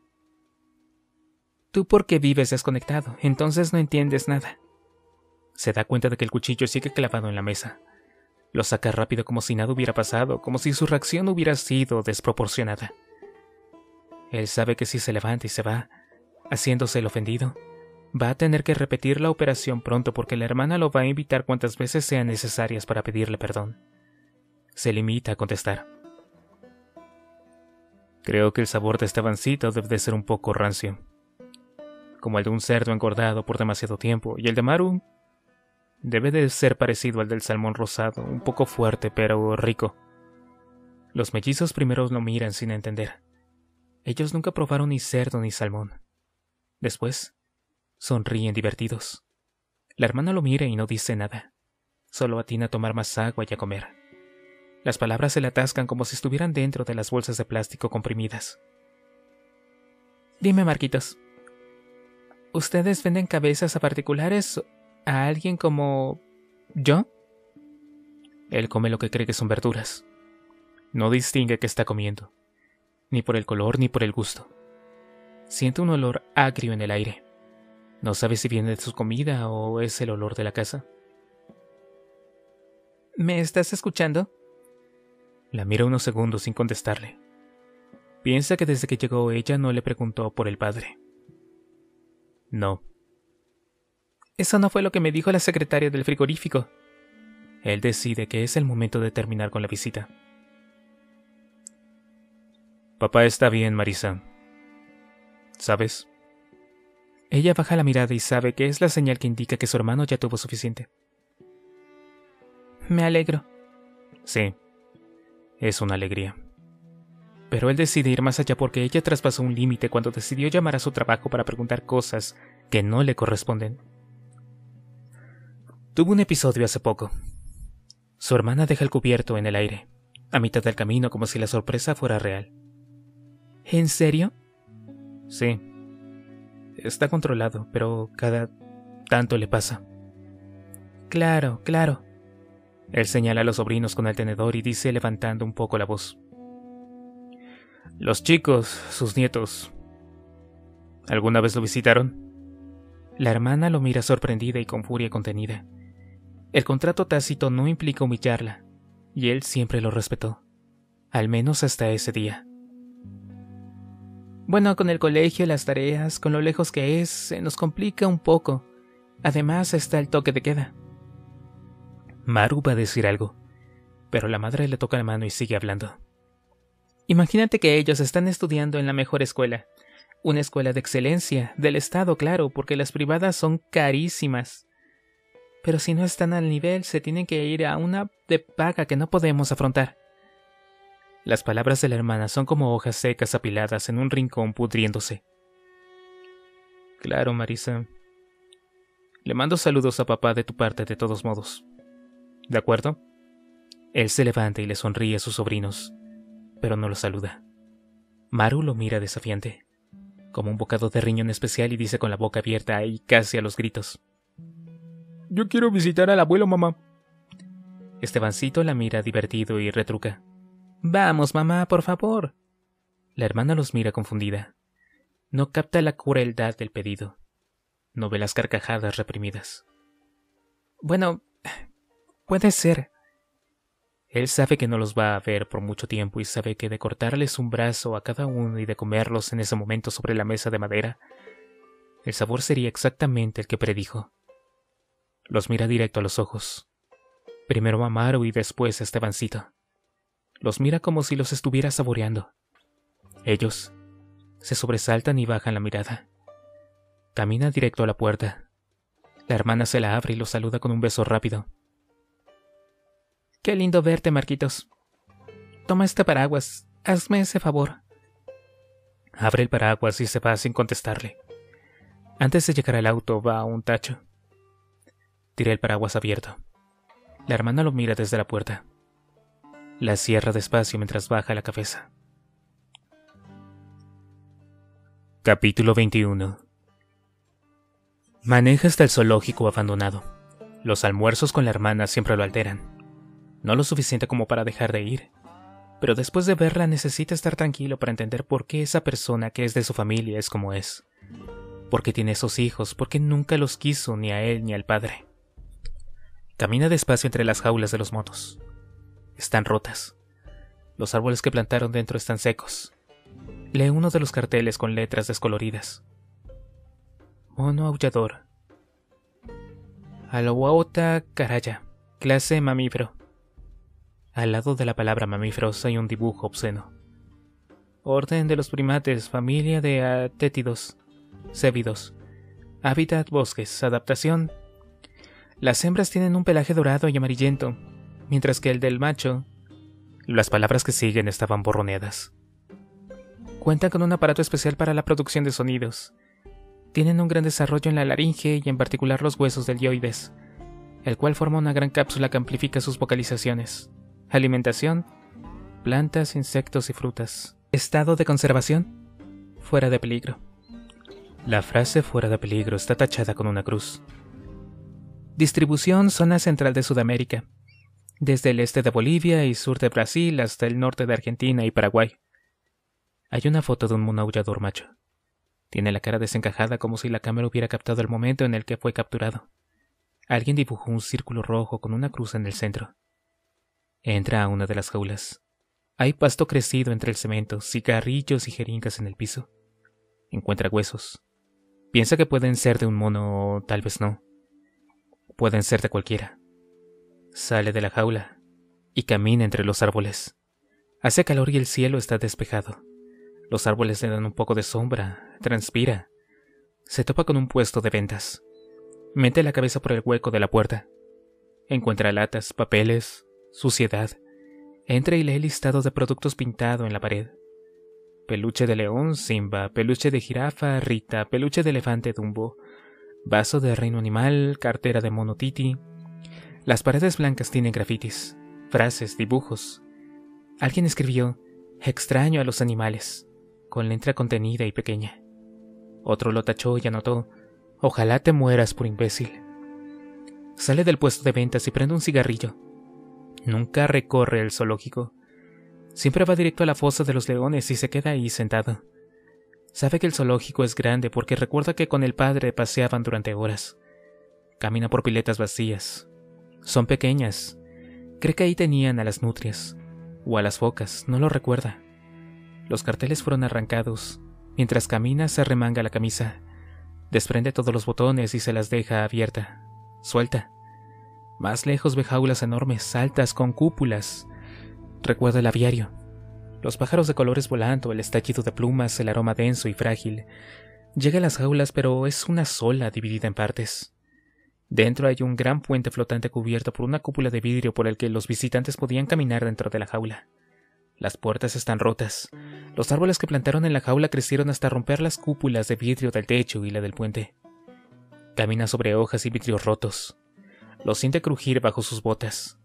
Tú porque vives desconectado, entonces no entiendes nada. Se da cuenta de que el cuchillo sigue clavado en la mesa. Lo saca rápido como si nada hubiera pasado, como si su reacción hubiera sido desproporcionada. Él sabe que si se levanta y se va, haciéndose el ofendido, va a tener que repetir la operación pronto porque la hermana lo va a invitar cuantas veces sean necesarias para pedirle perdón. Se limita a contestar: creo que el sabor de este avancito debe de ser un poco rancio, como el de un cerdo engordado por demasiado tiempo, y el de Maru debe de ser parecido al del salmón rosado, un poco fuerte pero rico. Los mellizos primero lo miran sin entender. Ellos nunca probaron ni cerdo ni salmón. Después, sonríen divertidos. La hermana lo mira y no dice nada. Solo atina a tomar más agua y a comer. Las palabras se le atascan como si estuvieran dentro de las bolsas de plástico comprimidas. Dime, Marquitos, ¿ustedes venden cabezas a particulares a alguien como yo? Él come lo que cree que son verduras. No distingue qué está comiendo, ni por el color ni por el gusto. Siente un olor agrio en el aire. No sabe si viene de su comida o es el olor de la casa. ¿Me estás escuchando? La mira unos segundos sin contestarle. Piensa que desde que llegó ella no le preguntó por el padre. No. Eso no fue lo que me dijo la secretaria del frigorífico. Él decide que es el momento de terminar con la visita. Papá está bien, Marisa. ¿Sabes? Ella baja la mirada y sabe que es la señal que indica que su hermano ya tuvo suficiente. Me alegro. Sí, es una alegría. Pero él decide ir más allá porque ella traspasó un límite cuando decidió llamar a su trabajo para preguntar cosas que no le corresponden. Tuvo un episodio hace poco. Su hermana deja el cubierto en el aire, a mitad del camino, como si la sorpresa fuera real. ¿En serio? Sí. Está controlado, pero cada tanto le pasa. Claro, claro. Él señala a los sobrinos con el tenedor y dice levantando un poco la voz. Los chicos, sus nietos, ¿alguna vez lo visitaron? La hermana lo mira sorprendida y con furia contenida. El contrato tácito no implica humillarla, y él siempre lo respetó, al menos hasta ese día. Bueno, con el colegio, las tareas, con lo lejos que es, se nos complica un poco. Además está el toque de queda. Maru va a decir algo, pero la madre le toca la mano y sigue hablando. Imagínate que ellos están estudiando en la mejor escuela. Una escuela de excelencia, del Estado, claro, porque las privadas son carísimas. Pero si no están al nivel, se tienen que ir a una de paga que no podemos afrontar. Las palabras de la hermana son como hojas secas apiladas en un rincón pudriéndose. Claro, Marisa. Le mando saludos a papá de tu parte de todos modos. ¿De acuerdo? Él se levanta y le sonríe a sus sobrinos, pero no los saluda. Maru lo mira desafiante, como un bocado de riñón especial, y dice con la boca abierta y casi a los gritos: Yo quiero visitar al abuelo, mamá. Estebancito la mira divertido y retruca: Vamos, mamá, por favor. La hermana los mira confundida. No capta la crueldad del pedido. No ve las carcajadas reprimidas. Bueno, puede ser. Él sabe que no los va a ver por mucho tiempo y sabe que de cortarles un brazo a cada uno y de comerlos en ese momento sobre la mesa de madera, el sabor sería exactamente el que predijo. Los mira directo a los ojos. Primero a Maru y después a Estebancito. Los mira como si los estuviera saboreando. Ellos se sobresaltan y bajan la mirada. Camina directo a la puerta. La hermana se la abre y lo saluda con un beso rápido. Qué lindo verte, Marquitos. Toma este paraguas. Hazme ese favor. Abre el paraguas y se va sin contestarle. Antes de llegar al auto, va a un tacho. Tira el paraguas abierto. La hermana lo mira desde la puerta. La cierra despacio mientras baja la cabeza. Capítulo veintiuno. Maneja hasta el zoológico abandonado. Los almuerzos con la hermana siempre lo alteran. No lo suficiente como para dejar de ir, pero después de verla necesita estar tranquilo para entender por qué esa persona que es de su familia es como es. Por qué tiene esos hijos, por qué nunca los quiso ni a él ni al padre. Camina despacio entre las jaulas de los monos. Están rotas. Los árboles que plantaron dentro están secos. Lee uno de los carteles con letras descoloridas. Mono aullador. Alauauta caraya. Clase mamífero. Al lado de la palabra mamíferos hay un dibujo obsceno. Orden de los primates, familia de atétidos, cébidos. Hábitat bosques, adaptación. Las hembras tienen un pelaje dorado y amarillento, mientras que el del macho... Las palabras que siguen estaban borroneadas. Cuentan con un aparato especial para la producción de sonidos. Tienen un gran desarrollo en la laringe y en particular los huesos del dioides, el cual forma una gran cápsula que amplifica sus vocalizaciones. Alimentación, plantas, insectos y frutas. Estado de conservación, fuera de peligro. La frase fuera de peligro está tachada con una cruz. Distribución: zona central de Sudamérica, desde el este de Bolivia y sur de Brasil hasta el norte de Argentina y Paraguay. Hay una foto de un mono aullador macho. Tiene la cara desencajada como si la cámara hubiera captado el momento en el que fue capturado. Alguien dibujó un círculo rojo con una cruz en el centro. Entra a una de las jaulas. Hay pasto crecido entre el cemento, cigarrillos y jeringas en el piso. Encuentra huesos. Piensa que pueden ser de un mono o tal vez no. Pueden ser de cualquiera. Sale de la jaula y camina entre los árboles. Hace calor y el cielo está despejado. Los árboles le dan un poco de sombra, transpira. Se topa con un puesto de ventas. Mete la cabeza por el hueco de la puerta. Encuentra latas, papeles, suciedad. Entra y lee el listado de productos pintado en la pared. Peluche de león, Simba. Peluche de jirafa, Rita. Peluche de elefante, Dumbo. Vaso de reino animal, cartera de mono Titi. Las paredes blancas tienen grafitis, frases, dibujos. Alguien escribió: extraño a los animales, con letra contenida y pequeña. Otro lo tachó y anotó: ojalá te mueras por imbécil. Sale del puesto de ventas y prende un cigarrillo. Nunca recorre el zoológico. Siempre va directo a la fosa de los leones y se queda ahí sentado. Sabe que el zoológico es grande porque recuerda que con el padre paseaban durante horas. Camina por piletas vacías. Son pequeñas. Cree que ahí tenían a las nutrias. O a las focas, no lo recuerda. Los carteles fueron arrancados. Mientras camina se remanga la camisa. Desprende todos los botones y se las deja abierta. Suelta. Más lejos ve jaulas enormes, altas, con cúpulas. Recuerda el aviario. Los pájaros de colores volando, el estallido de plumas, el aroma denso y frágil. Llega a las jaulas, pero es una sola dividida en partes. Dentro hay un gran puente flotante cubierto por una cúpula de vidrio por el que los visitantes podían caminar dentro de la jaula. Las puertas están rotas. Los árboles que plantaron en la jaula crecieron hasta romper las cúpulas de vidrio del techo y la del puente. Camina sobre hojas y vidrios rotos. Lo siente crujir bajo sus botas.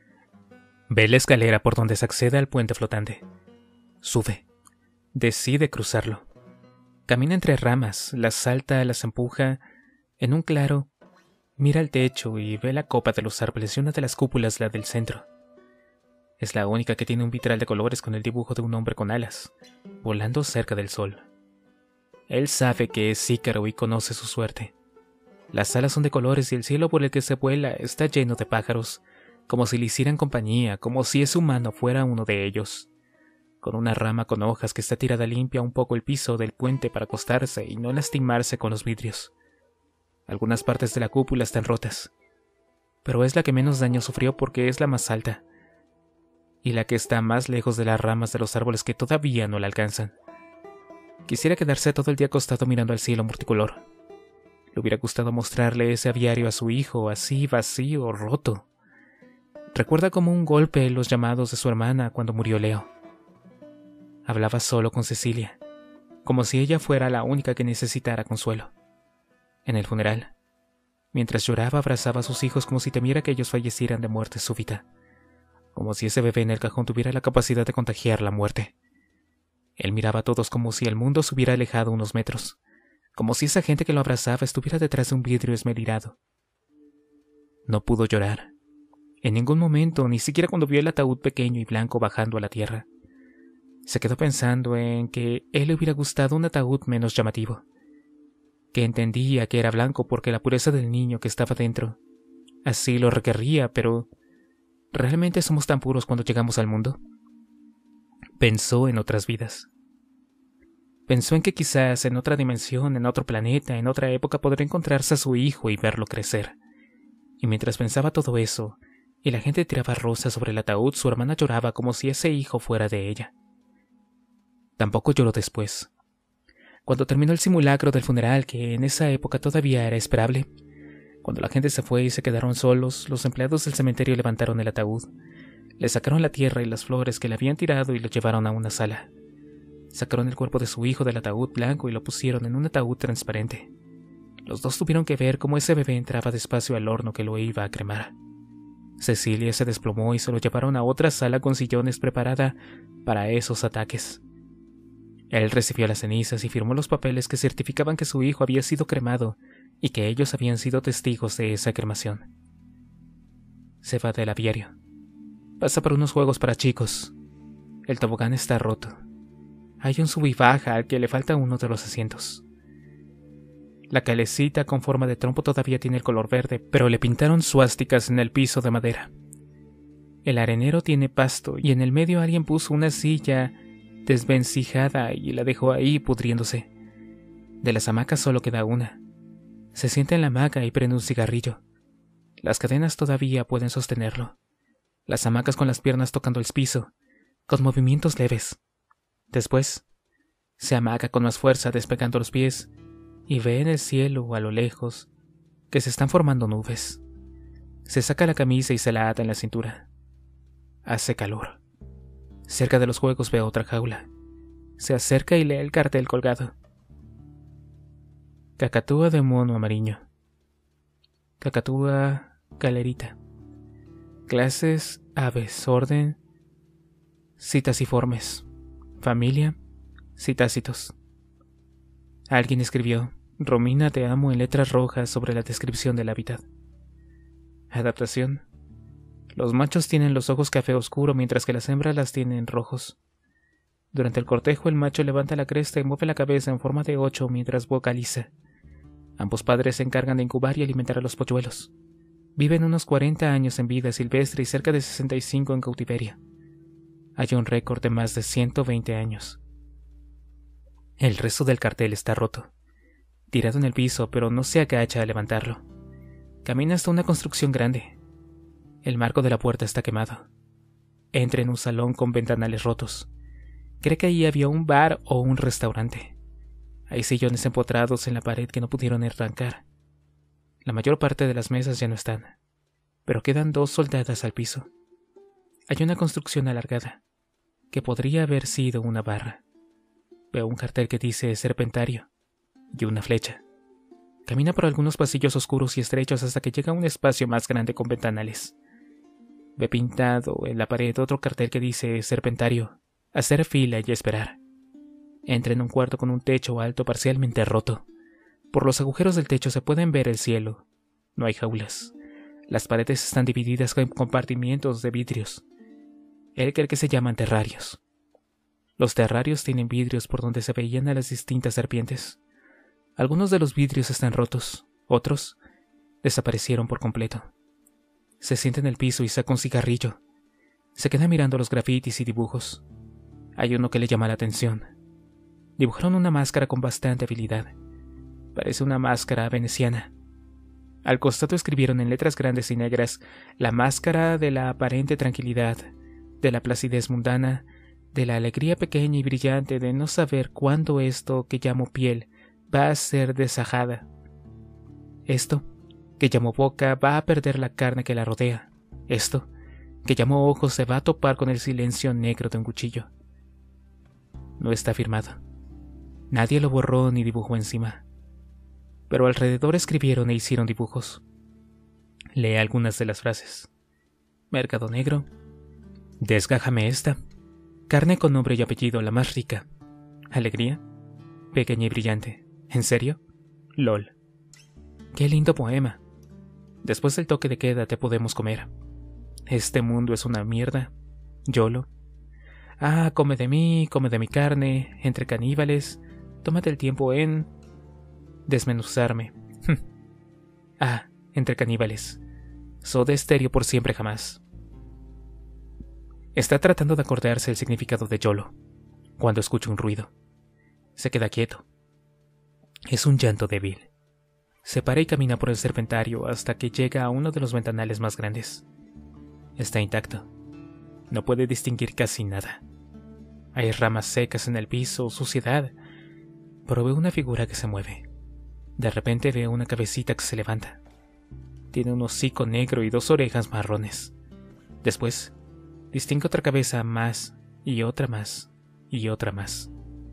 Ve la escalera por donde se accede al puente flotante. Sube. Decide cruzarlo. Camina entre ramas, las salta, las empuja. En un claro, mira el techo y ve la copa de los árboles y una de las cúpulas, la del centro. Es la única que tiene un vitral de colores con el dibujo de un hombre con alas, volando cerca del sol. Él sabe que es Ícaro y conoce su suerte. Las alas son de colores y el cielo por el que se vuela está lleno de pájaros, como si le hicieran compañía, como si ese humano fuera uno de ellos. Con una rama con hojas que está tirada limpia un poco el piso del puente para acostarse y no lastimarse con los vidrios. Algunas partes de la cúpula están rotas, pero es la que menos daño sufrió porque es la más alta, y la que está más lejos de las ramas de los árboles que todavía no la alcanzan. Quisiera quedarse todo el día acostado mirando al cielo multicolor. Le hubiera gustado mostrarle ese aviario a su hijo, así vacío, roto. Recuerda como un golpe los llamados de su hermana cuando murió Leo. Hablaba solo con Cecilia, como si ella fuera la única que necesitara consuelo. En el funeral, mientras lloraba, abrazaba a sus hijos como si temiera que ellos fallecieran de muerte súbita, como si ese bebé en el cajón tuviera la capacidad de contagiar la muerte. Él miraba a todos como si el mundo se hubiera alejado unos metros, como si esa gente que lo abrazaba estuviera detrás de un vidrio esmerilado. No pudo llorar, en ningún momento, ni siquiera cuando vio el ataúd pequeño y blanco bajando a la tierra. Se quedó pensando en que él le hubiera gustado un ataúd menos llamativo, que entendía que era blanco porque la pureza del niño que estaba dentro así lo requería, pero ¿realmente somos tan puros cuando llegamos al mundo? Pensó en otras vidas. Pensó en que quizás en otra dimensión, en otro planeta, en otra época podría encontrarse a su hijo y verlo crecer. Y mientras pensaba todo eso, y la gente tiraba rosas sobre el ataúd, su hermana lloraba como si ese hijo fuera de ella. Tampoco lloró después. Cuando terminó el simulacro del funeral, que en esa época todavía era esperable, cuando la gente se fue y se quedaron solos, los empleados del cementerio levantaron el ataúd, le sacaron la tierra y las flores que le habían tirado y lo llevaron a una sala. Sacaron el cuerpo de su hijo del ataúd blanco y lo pusieron en un ataúd transparente. Los dos tuvieron que ver cómo ese bebé entraba despacio al horno que lo iba a cremar. Cecilia se desplomó y se lo llevaron a otra sala con sillones preparada para esos ataques. Él recibió las cenizas y firmó los papeles que certificaban que su hijo había sido cremado y que ellos habían sido testigos de esa cremación. Se va del aviario. Pasa por unos juegos para chicos. El tobogán está roto. Hay un sub y baja al que le falta uno de los asientos. La calecita con forma de trompo todavía tiene el color verde, pero le pintaron suásticas en el piso de madera. El arenero tiene pasto y en el medio alguien puso una silla desvencijada y la dejó ahí pudriéndose. De las hamacas solo queda una. Se sienta en la hamaca y prende un cigarrillo. Las cadenas todavía pueden sostenerlo. Las hamacas con las piernas tocando el piso, con movimientos leves. Después, se hamaca con más fuerza despegando los pies y ve en el cielo, a lo lejos, que se están formando nubes. Se saca la camisa y se la ata en la cintura. Hace calor. Cerca de los juegos ve otra jaula. Se acerca y lee el cartel colgado. Cacatúa de mono amarillo. Cacatúa galerita. Clases, aves, orden, citasiformes. Familia, citácitos. Alguien escribió: Romina, te amo, en letras rojas sobre la descripción del hábitat. Adaptación. Los machos tienen los ojos café oscuro mientras que las hembras las tienen rojos. Durante el cortejo el macho levanta la cresta y mueve la cabeza en forma de ocho mientras vocaliza. Ambos padres se encargan de incubar y alimentar a los polluelos. Viven unos cuarenta años en vida silvestre y cerca de sesenta y cinco en cautiverio. Hay un récord de más de ciento veinte años. El resto del cartel está roto, tirado en el piso, pero no se agacha a levantarlo. Camina hasta una construcción grande. El marco de la puerta está quemado. Entra en un salón con ventanales rotos. Cree que ahí había un bar o un restaurante. Hay sillones empotrados en la pared que no pudieron arrancar. La mayor parte de las mesas ya no están, pero quedan dos soldadas al piso. Hay una construcción alargada, que podría haber sido una barra. Veo un cartel que dice Serpentario y una flecha. Camina por algunos pasillos oscuros y estrechos hasta que llega a un espacio más grande con ventanales. Ve pintado en la pared otro cartel que dice Serpentario, hacer fila y esperar. Entra en un cuarto con un techo alto parcialmente roto. Por los agujeros del techo se pueden ver el cielo. No hay jaulas. Las paredes están divididas en compartimientos de vidrios. Él cree que se llaman terrarios. Los terrarios tienen vidrios por donde se veían a las distintas serpientes. Algunos de los vidrios están rotos, otros desaparecieron por completo. Se sienta en el piso y saca un cigarrillo. Se queda mirando los grafitis y dibujos. Hay uno que le llama la atención. Dibujaron una máscara con bastante habilidad. Parece una máscara veneciana. Al costado escribieron en letras grandes y negras la máscara de la aparente tranquilidad, de la placidez mundana, de la alegría pequeña y brillante de no saber cuándo esto que llamo piel va a ser desajada. Esto que llamo boca va a perder la carne que la rodea. Esto que llamo ojos se va a topar con el silencio negro de un cuchillo. No está firmado. Nadie lo borró ni dibujó encima. Pero alrededor escribieron e hicieron dibujos. Lee algunas de las frases. Mercado negro. Desgájame esta. Carne con nombre y apellido, la más rica. Alegría. Pequeña y brillante. ¿En serio? LOL. Qué lindo poema. Después del toque de queda te podemos comer. Este mundo es una mierda. YOLO. Ah, come de mí, come de mi carne, entre caníbales. Tómate el tiempo en... desmenuzarme. Ah, entre caníbales. Soda Stereo por siempre jamás. Está tratando de acordarse el significado de YOLO, cuando escucha un ruido. Se queda quieto. Es un llanto débil. Se para y camina por el serpentario hasta que llega a uno de los ventanales más grandes. Está intacto. No puede distinguir casi nada. Hay ramas secas en el piso, suciedad, pero ve una figura que se mueve. De repente ve una cabecita que se levanta. Tiene un hocico negro y dos orejas marrones. Después, distingue otra cabeza más, y otra más, y otra más.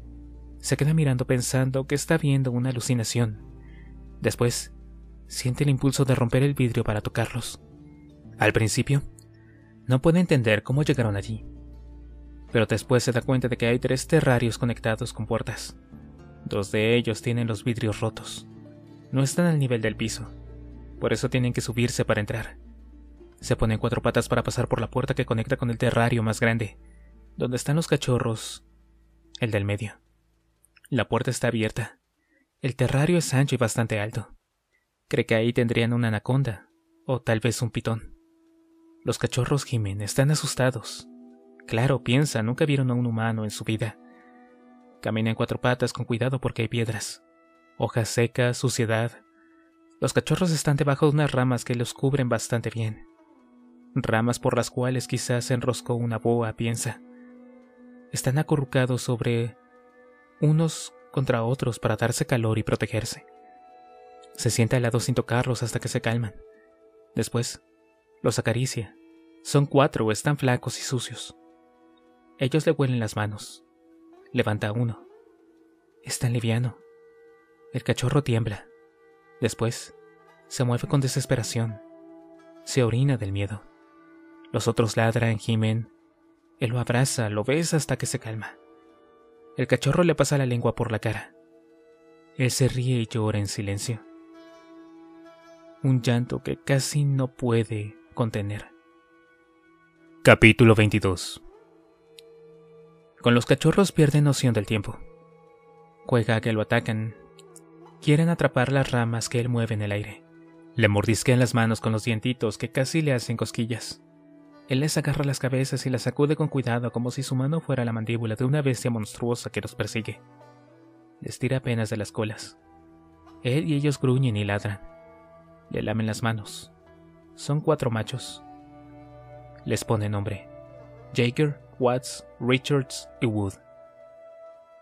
Se queda mirando pensando que está viendo una alucinación. Después, siente el impulso de romper el vidrio para tocarlos. Al principio, no puede entender cómo llegaron allí. Pero después se da cuenta de que hay tres terrarios conectados con puertas. Dos de ellos tienen los vidrios rotos. No están al nivel del piso. Por eso tienen que subirse para entrar. Se pone en cuatro patas para pasar por la puerta que conecta con el terrario más grande, donde están los cachorros, el del medio. La puerta está abierta. El terrario es ancho y bastante alto. Cree que ahí tendrían una anaconda, o tal vez un pitón. Los cachorros gimen, están asustados. Claro, piensa, nunca vieron a un humano en su vida. Camina en cuatro patas con cuidado porque hay piedras, hojas secas, suciedad. Los cachorros están debajo de unas ramas que los cubren bastante bien. Ramas por las cuales quizás se enroscó una boa, piensa. Están acurrucados sobre unos contra otros para darse calor y protegerse. Se sienta al lado sin tocarlos hasta que se calman. Después, los acaricia. Son cuatro, están flacos y sucios. Ellos le huelen las manos. Levanta uno. Es tan liviano. El cachorro tiembla. Después, se mueve con desesperación. Se orina del miedo. Los otros ladran, gimen. Él lo abraza, lo besa hasta que se calma. El cachorro le pasa la lengua por la cara. Él se ríe y llora en silencio. Un llanto que casi no puede contener. Capítulo veintidós. Con los cachorros pierde noción del tiempo. Juega a que lo atacan. Quieren atrapar las ramas que él mueve en el aire. Le mordisquean las manos con los dientitos que casi le hacen cosquillas. Él les agarra las cabezas y las sacude con cuidado como si su mano fuera la mandíbula de una bestia monstruosa que los persigue. Les tira apenas de las colas. Él y ellos gruñen y ladran. Le lamen las manos. Son cuatro machos. Les pone nombre: Jaeger, Watts, Richards y Wood.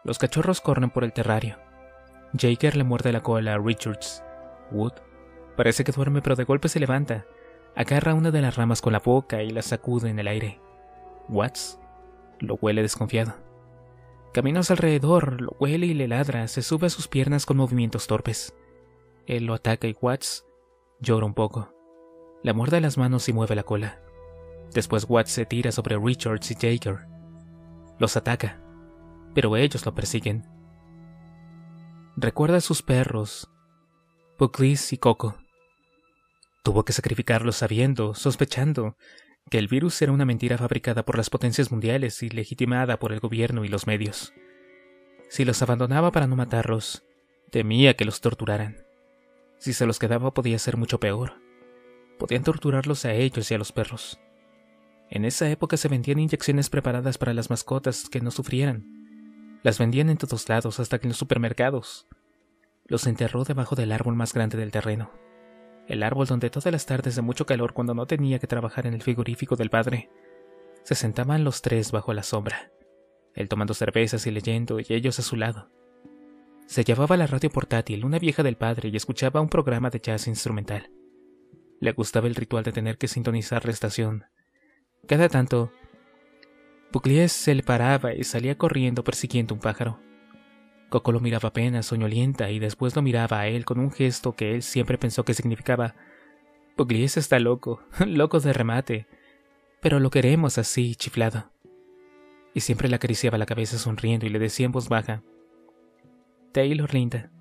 Los cachorros corren por el terrario. Jaeger le muerde la cola a Richards. Wood parece que duerme, pero de golpe se levanta, agarra una de las ramas con la boca y la sacude en el aire. Watts lo huele desconfiado. Camina a su alrededor, lo huele y le ladra, se sube a sus piernas con movimientos torpes. Él lo ataca y Watts llora un poco. Le muerde las manos y mueve la cola. Después Watts se tira sobre Richards y Jaeger. Los ataca, pero ellos lo persiguen. Recuerda a sus perros, Pugliese y Coco. Tuvo que sacrificarlos sabiendo, sospechando, que el virus era una mentira fabricada por las potencias mundiales y legitimada por el gobierno y los medios. Si los abandonaba para no matarlos, temía que los torturaran. Si se los quedaba podía ser mucho peor. Podían torturarlos a ellos y a los perros. En esa época se vendían inyecciones preparadas para las mascotas que no sufrieran. Las vendían en todos lados, hasta que en los supermercados. Los enterró debajo del árbol más grande del terreno. El árbol donde todas las tardes de mucho calor, cuando no tenía que trabajar en el frigorífico del padre, se sentaban los tres bajo la sombra, él tomando cervezas y leyendo, y ellos a su lado. Se llevaba la radio portátil, una vieja del padre, y escuchaba un programa de jazz instrumental. Le gustaba el ritual de tener que sintonizar la estación. Cada tanto, Pugliese se le paraba y salía corriendo persiguiendo un pájaro. Coco lo miraba apenas, soñolienta, y después lo miraba a él con un gesto que él siempre pensó que significaba: Pugliese está loco, loco de remate, pero lo queremos así, chiflado. Y siempre le acariciaba la cabeza sonriendo y le decía en voz baja: Taylor linda,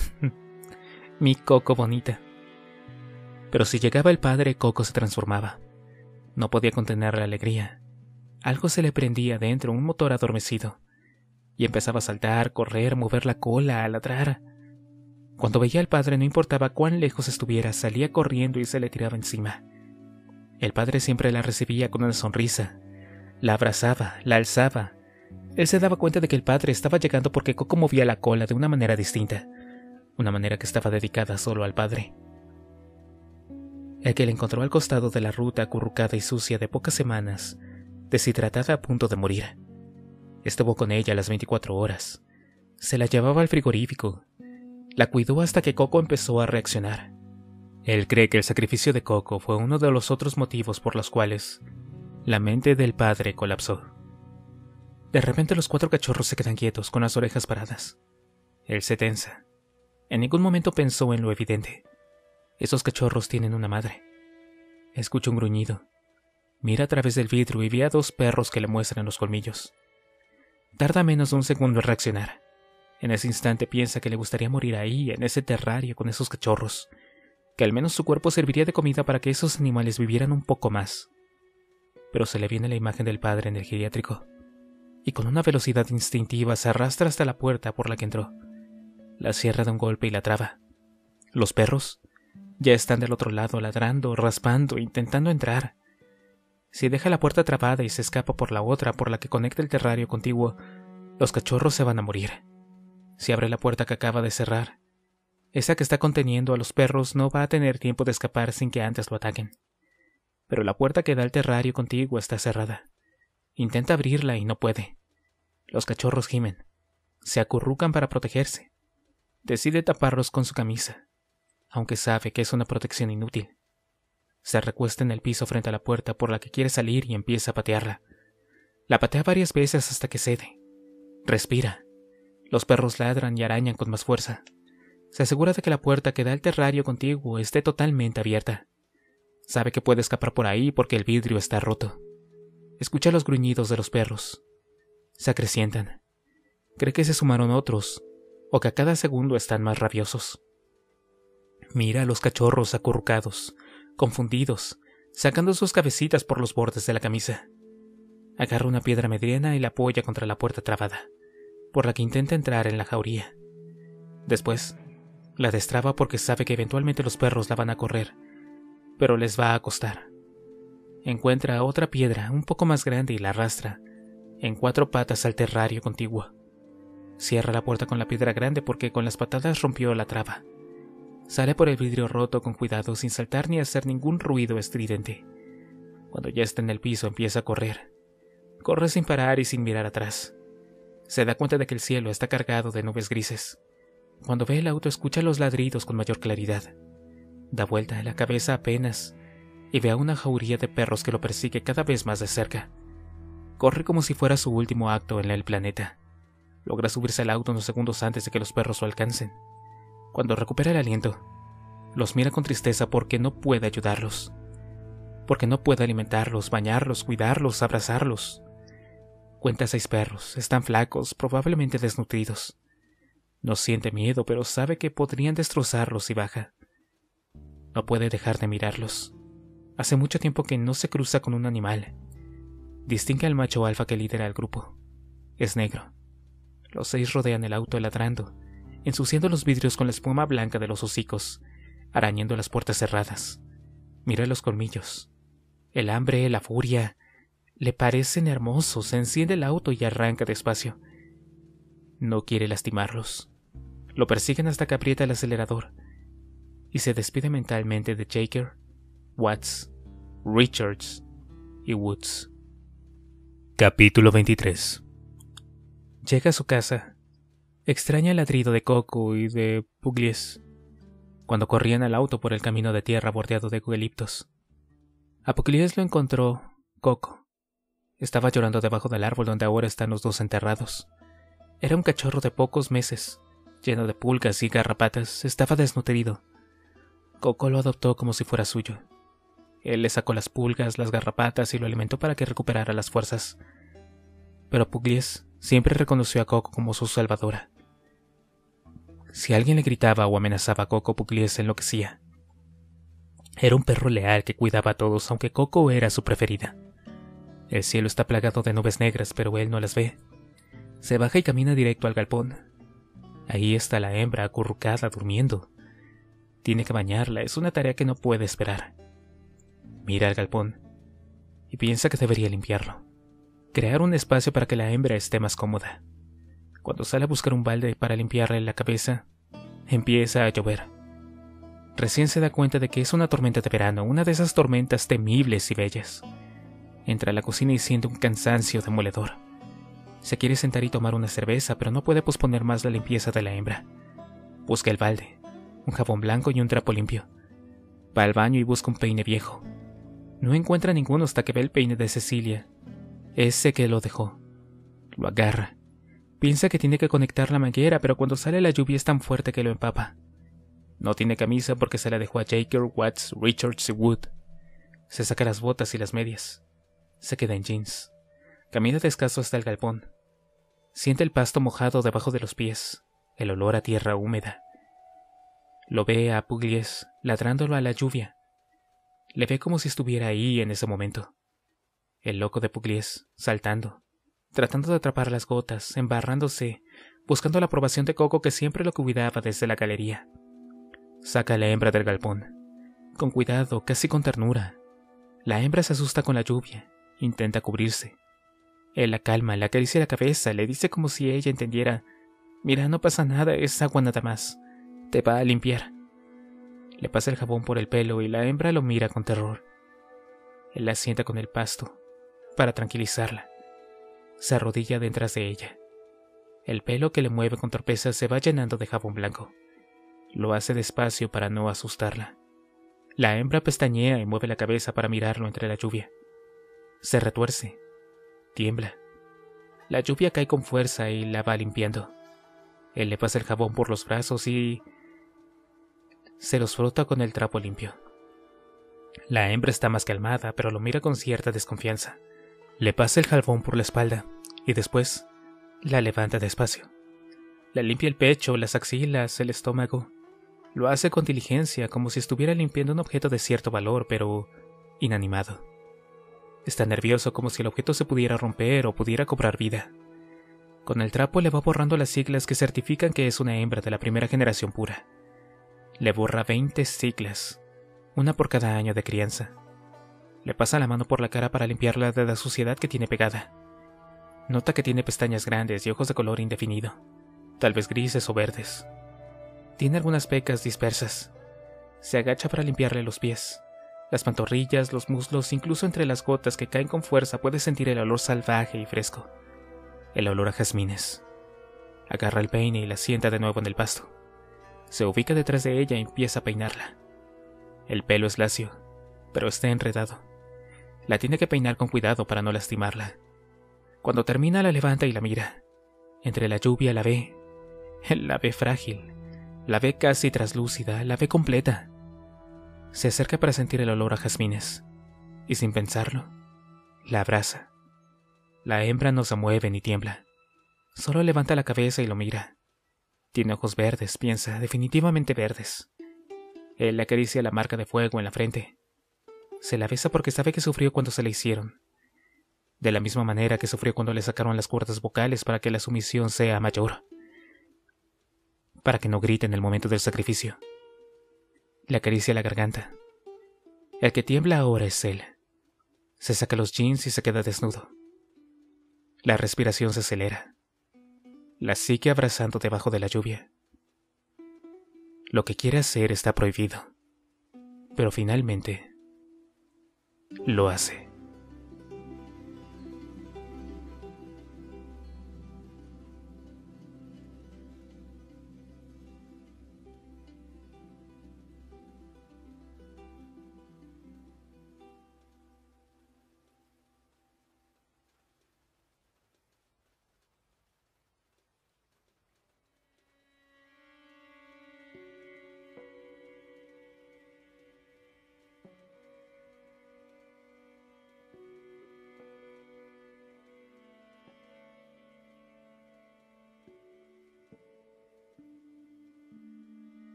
mi Coco bonita. Pero si llegaba el padre, Coco se transformaba. No podía contener la alegría. Algo se le prendía dentro, un motor adormecido. Y empezaba a saltar, correr, mover la cola, a ladrar. Cuando veía al padre, no importaba cuán lejos estuviera, salía corriendo y se le tiraba encima. El padre siempre la recibía con una sonrisa. La abrazaba, la alzaba. Él se daba cuenta de que el padre estaba llegando porque Coco movía la cola de una manera distinta. Una manera que estaba dedicada solo al padre. El que le encontró al costado de la ruta, acurrucada y sucia de pocas semanas, deshidratada a punto de morir. Estuvo con ella las veinticuatro horas. Se la llevaba al frigorífico. La cuidó hasta que Coco empezó a reaccionar. Él cree que el sacrificio de Coco fue uno de los otros motivos por los cuales la mente del padre colapsó. De repente los cuatro cachorros se quedan quietos, con las orejas paradas. Él se tensa. En ningún momento pensó en lo evidente. Esos cachorros tienen una madre. Escucha un gruñido. Mira a través del vidrio y ve a dos perros que le muestran los colmillos. Tarda menos de un segundo en reaccionar. En ese instante piensa que le gustaría morir ahí, en ese terrario con esos cachorros, que al menos su cuerpo serviría de comida para que esos animales vivieran un poco más. Pero se le viene la imagen del padre en el geriátrico, y con una velocidad instintiva se arrastra hasta la puerta por la que entró. La cierra de un golpe y la traba. Los perros ya están del otro lado, ladrando, raspando, intentando entrar. Si deja la puerta trabada y se escapa por la otra por la que conecta el terrario contiguo, los cachorros se van a morir. Si abre la puerta que acaba de cerrar, esa que está conteniendo a los perros no va a tener tiempo de escapar sin que antes lo ataquen. Pero la puerta que da al terrario contiguo está cerrada. Intenta abrirla y no puede. Los cachorros gimen. Se acurrucan para protegerse. Decide taparlos con su camisa, aunque sabe que es una protección inútil. Se recuesta en el piso frente a la puerta por la que quiere salir y empieza a patearla. La patea varias veces hasta que cede. Respira. Los perros ladran y arañan con más fuerza. Se asegura de que la puerta que da al terrario contiguo esté totalmente abierta. Sabe que puede escapar por ahí porque el vidrio está roto. Escucha los gruñidos de los perros. Se acrecientan. Cree que se sumaron otros, o que a cada segundo están más rabiosos. Mira a los cachorros acurrucados, confundidos, sacando sus cabecitas por los bordes de la camisa. Agarra una piedra mediana y la apoya contra la puerta trabada, por la que intenta entrar en la jauría. Después, la destraba porque sabe que eventualmente los perros la van a correr, pero les va a costar. Encuentra otra piedra un poco más grande y la arrastra, en cuatro patas al terrario contiguo. Cierra la puerta con la piedra grande porque con las patadas rompió la traba. Sale por el vidrio roto con cuidado sin saltar ni hacer ningún ruido estridente. Cuando ya está en el piso empieza a correr. Corre sin parar y sin mirar atrás. Se da cuenta de que el cielo está cargado de nubes grises. Cuando ve el auto escucha los ladridos con mayor claridad. Da vuelta la cabeza apenas y ve a una jauría de perros que lo persigue cada vez más de cerca. Corre como si fuera su último acto en el planeta. Logra subirse al auto unos segundos antes de que los perros lo alcancen. Cuando recupera el aliento, los mira con tristeza porque no puede ayudarlos. Porque no puede alimentarlos, bañarlos, cuidarlos, abrazarlos. Cuenta seis perros, están flacos, probablemente desnutridos. No siente miedo, pero sabe que podrían destrozarlos si baja. No puede dejar de mirarlos. Hace mucho tiempo que no se cruza con un animal. Distingue al macho alfa que lidera el grupo. Es negro. Los seis rodean el auto ladrando, ensuciando los vidrios con la espuma blanca de los hocicos, arañando las puertas cerradas. Mira los colmillos. El hambre, la furia, le parecen hermosos. Enciende el auto y arranca despacio. No quiere lastimarlos. Lo persiguen hasta que aprieta el acelerador y se despide mentalmente de Jaeger, Watts, Richards y Woods. Capítulo veintitrés. Llega a su casa. Extraña el ladrido de Coco y de Pugliese cuando corrían al auto por el camino de tierra bordeado de eucaliptos. A Pugliese lo encontró Coco. Estaba llorando debajo del árbol donde ahora están los dos enterrados. Era un cachorro de pocos meses, lleno de pulgas y garrapatas. Estaba desnutrido. Coco lo adoptó como si fuera suyo. Él le sacó las pulgas, las garrapatas y lo alimentó para que recuperara las fuerzas. Pero Pugliese siempre reconoció a Coco como su salvadora. Si alguien le gritaba o amenazaba a Coco, Pugliese enloquecía. Era un perro leal que cuidaba a todos, aunque Coco era su preferida. El cielo está plagado de nubes negras, pero él no las ve. Se baja y camina directo al galpón. Ahí está la hembra acurrucada durmiendo. Tiene que bañarla, es una tarea que no puede esperar. Mira al galpón y piensa que debería limpiarlo. Crear un espacio para que la hembra esté más cómoda. Cuando sale a buscar un balde para limpiarle la cabeza, empieza a llover. Recién se da cuenta de que es una tormenta de verano, una de esas tormentas temibles y bellas. Entra a la cocina y siente un cansancio demoledor. Se quiere sentar y tomar una cerveza, pero no puede posponer más la limpieza de la hembra. Busca el balde, un jabón blanco y un trapo limpio. Va al baño y busca un peine viejo. No encuentra ninguno hasta que ve el peine de Cecilia, ese que lo dejó. Lo agarra. Piensa que tiene que conectar la manguera, pero cuando sale la lluvia es tan fuerte que lo empapa. No tiene camisa porque se la dejó a Jaeger, Watts, Richards y Wood. Se saca las botas y las medias. Se queda en jeans. Camina descalzo hasta el galpón. Siente el pasto mojado debajo de los pies, el olor a tierra húmeda. Lo ve a Pugliese ladrándolo a la lluvia. Le ve como si estuviera ahí en ese momento. El loco de Pugliese, saltando, tratando de atrapar las gotas, embarrándose, buscando la aprobación de Coco que siempre lo cuidaba desde la galería. Saca a la hembra del galpón. Con cuidado, casi con ternura. La hembra se asusta con la lluvia, intenta cubrirse. Él la calma, le acaricia la cabeza, le dice como si ella entendiera: «Mira, no pasa nada, es agua nada más. Te va a limpiar». Le pasa el jabón por el pelo y la hembra lo mira con terror. Él la sienta con el pasto, para tranquilizarla. Se arrodilla detrás de ella. El pelo que le mueve con torpeza se va llenando de jabón blanco. Lo hace despacio para no asustarla. La hembra pestañea y mueve la cabeza para mirarlo entre la lluvia. Se retuerce. Tiembla. La lluvia cae con fuerza y la va limpiando. Él le pasa el jabón por los brazos y se los frota con el trapo limpio. La hembra está más calmada, pero lo mira con cierta desconfianza. Le pasa el jabón por la espalda y después la levanta despacio. Le limpia el pecho, las axilas, el estómago. Lo hace con diligencia, como si estuviera limpiando un objeto de cierto valor, pero inanimado. Está nervioso, como si el objeto se pudiera romper o pudiera cobrar vida. Con el trapo le va borrando las siglas que certifican que es una hembra de la primera generación pura. Le borra veinte siglas, una por cada año de crianza. Le pasa la mano por la cara para limpiarla de la suciedad que tiene pegada. Nota que tiene pestañas grandes y ojos de color indefinido, tal vez grises o verdes. Tiene algunas pecas dispersas. Se agacha para limpiarle los pies, las pantorrillas, los muslos, incluso entre las gotas que caen con fuerza puede sentir el olor salvaje y fresco. El olor a jazmines. Agarra el peine y la sienta de nuevo en el pasto. Se ubica detrás de ella y empieza a peinarla. El pelo es lacio, pero está enredado. La tiene que peinar con cuidado para no lastimarla. Cuando termina la levanta y la mira. Entre la lluvia la ve. La ve frágil. La ve casi traslúcida. La ve completa. Se acerca para sentir el olor a jazmines. Y sin pensarlo, la abraza. La hembra no se mueve ni tiembla. Solo levanta la cabeza y lo mira. Tiene ojos verdes, piensa, definitivamente verdes. Él le acaricia la marca de fuego en la frente. Se la besa porque sabe que sufrió cuando se la hicieron. De la misma manera que sufrió cuando le sacaron las cuerdas vocales para que la sumisión sea mayor. Para que no grite en el momento del sacrificio. Le acaricia la garganta. El que tiembla ahora es él. Se saca los jeans y se queda desnudo. La respiración se acelera. La sigue abrazando debajo de la lluvia. Lo que quiere hacer está prohibido. Pero finalmente lo hace.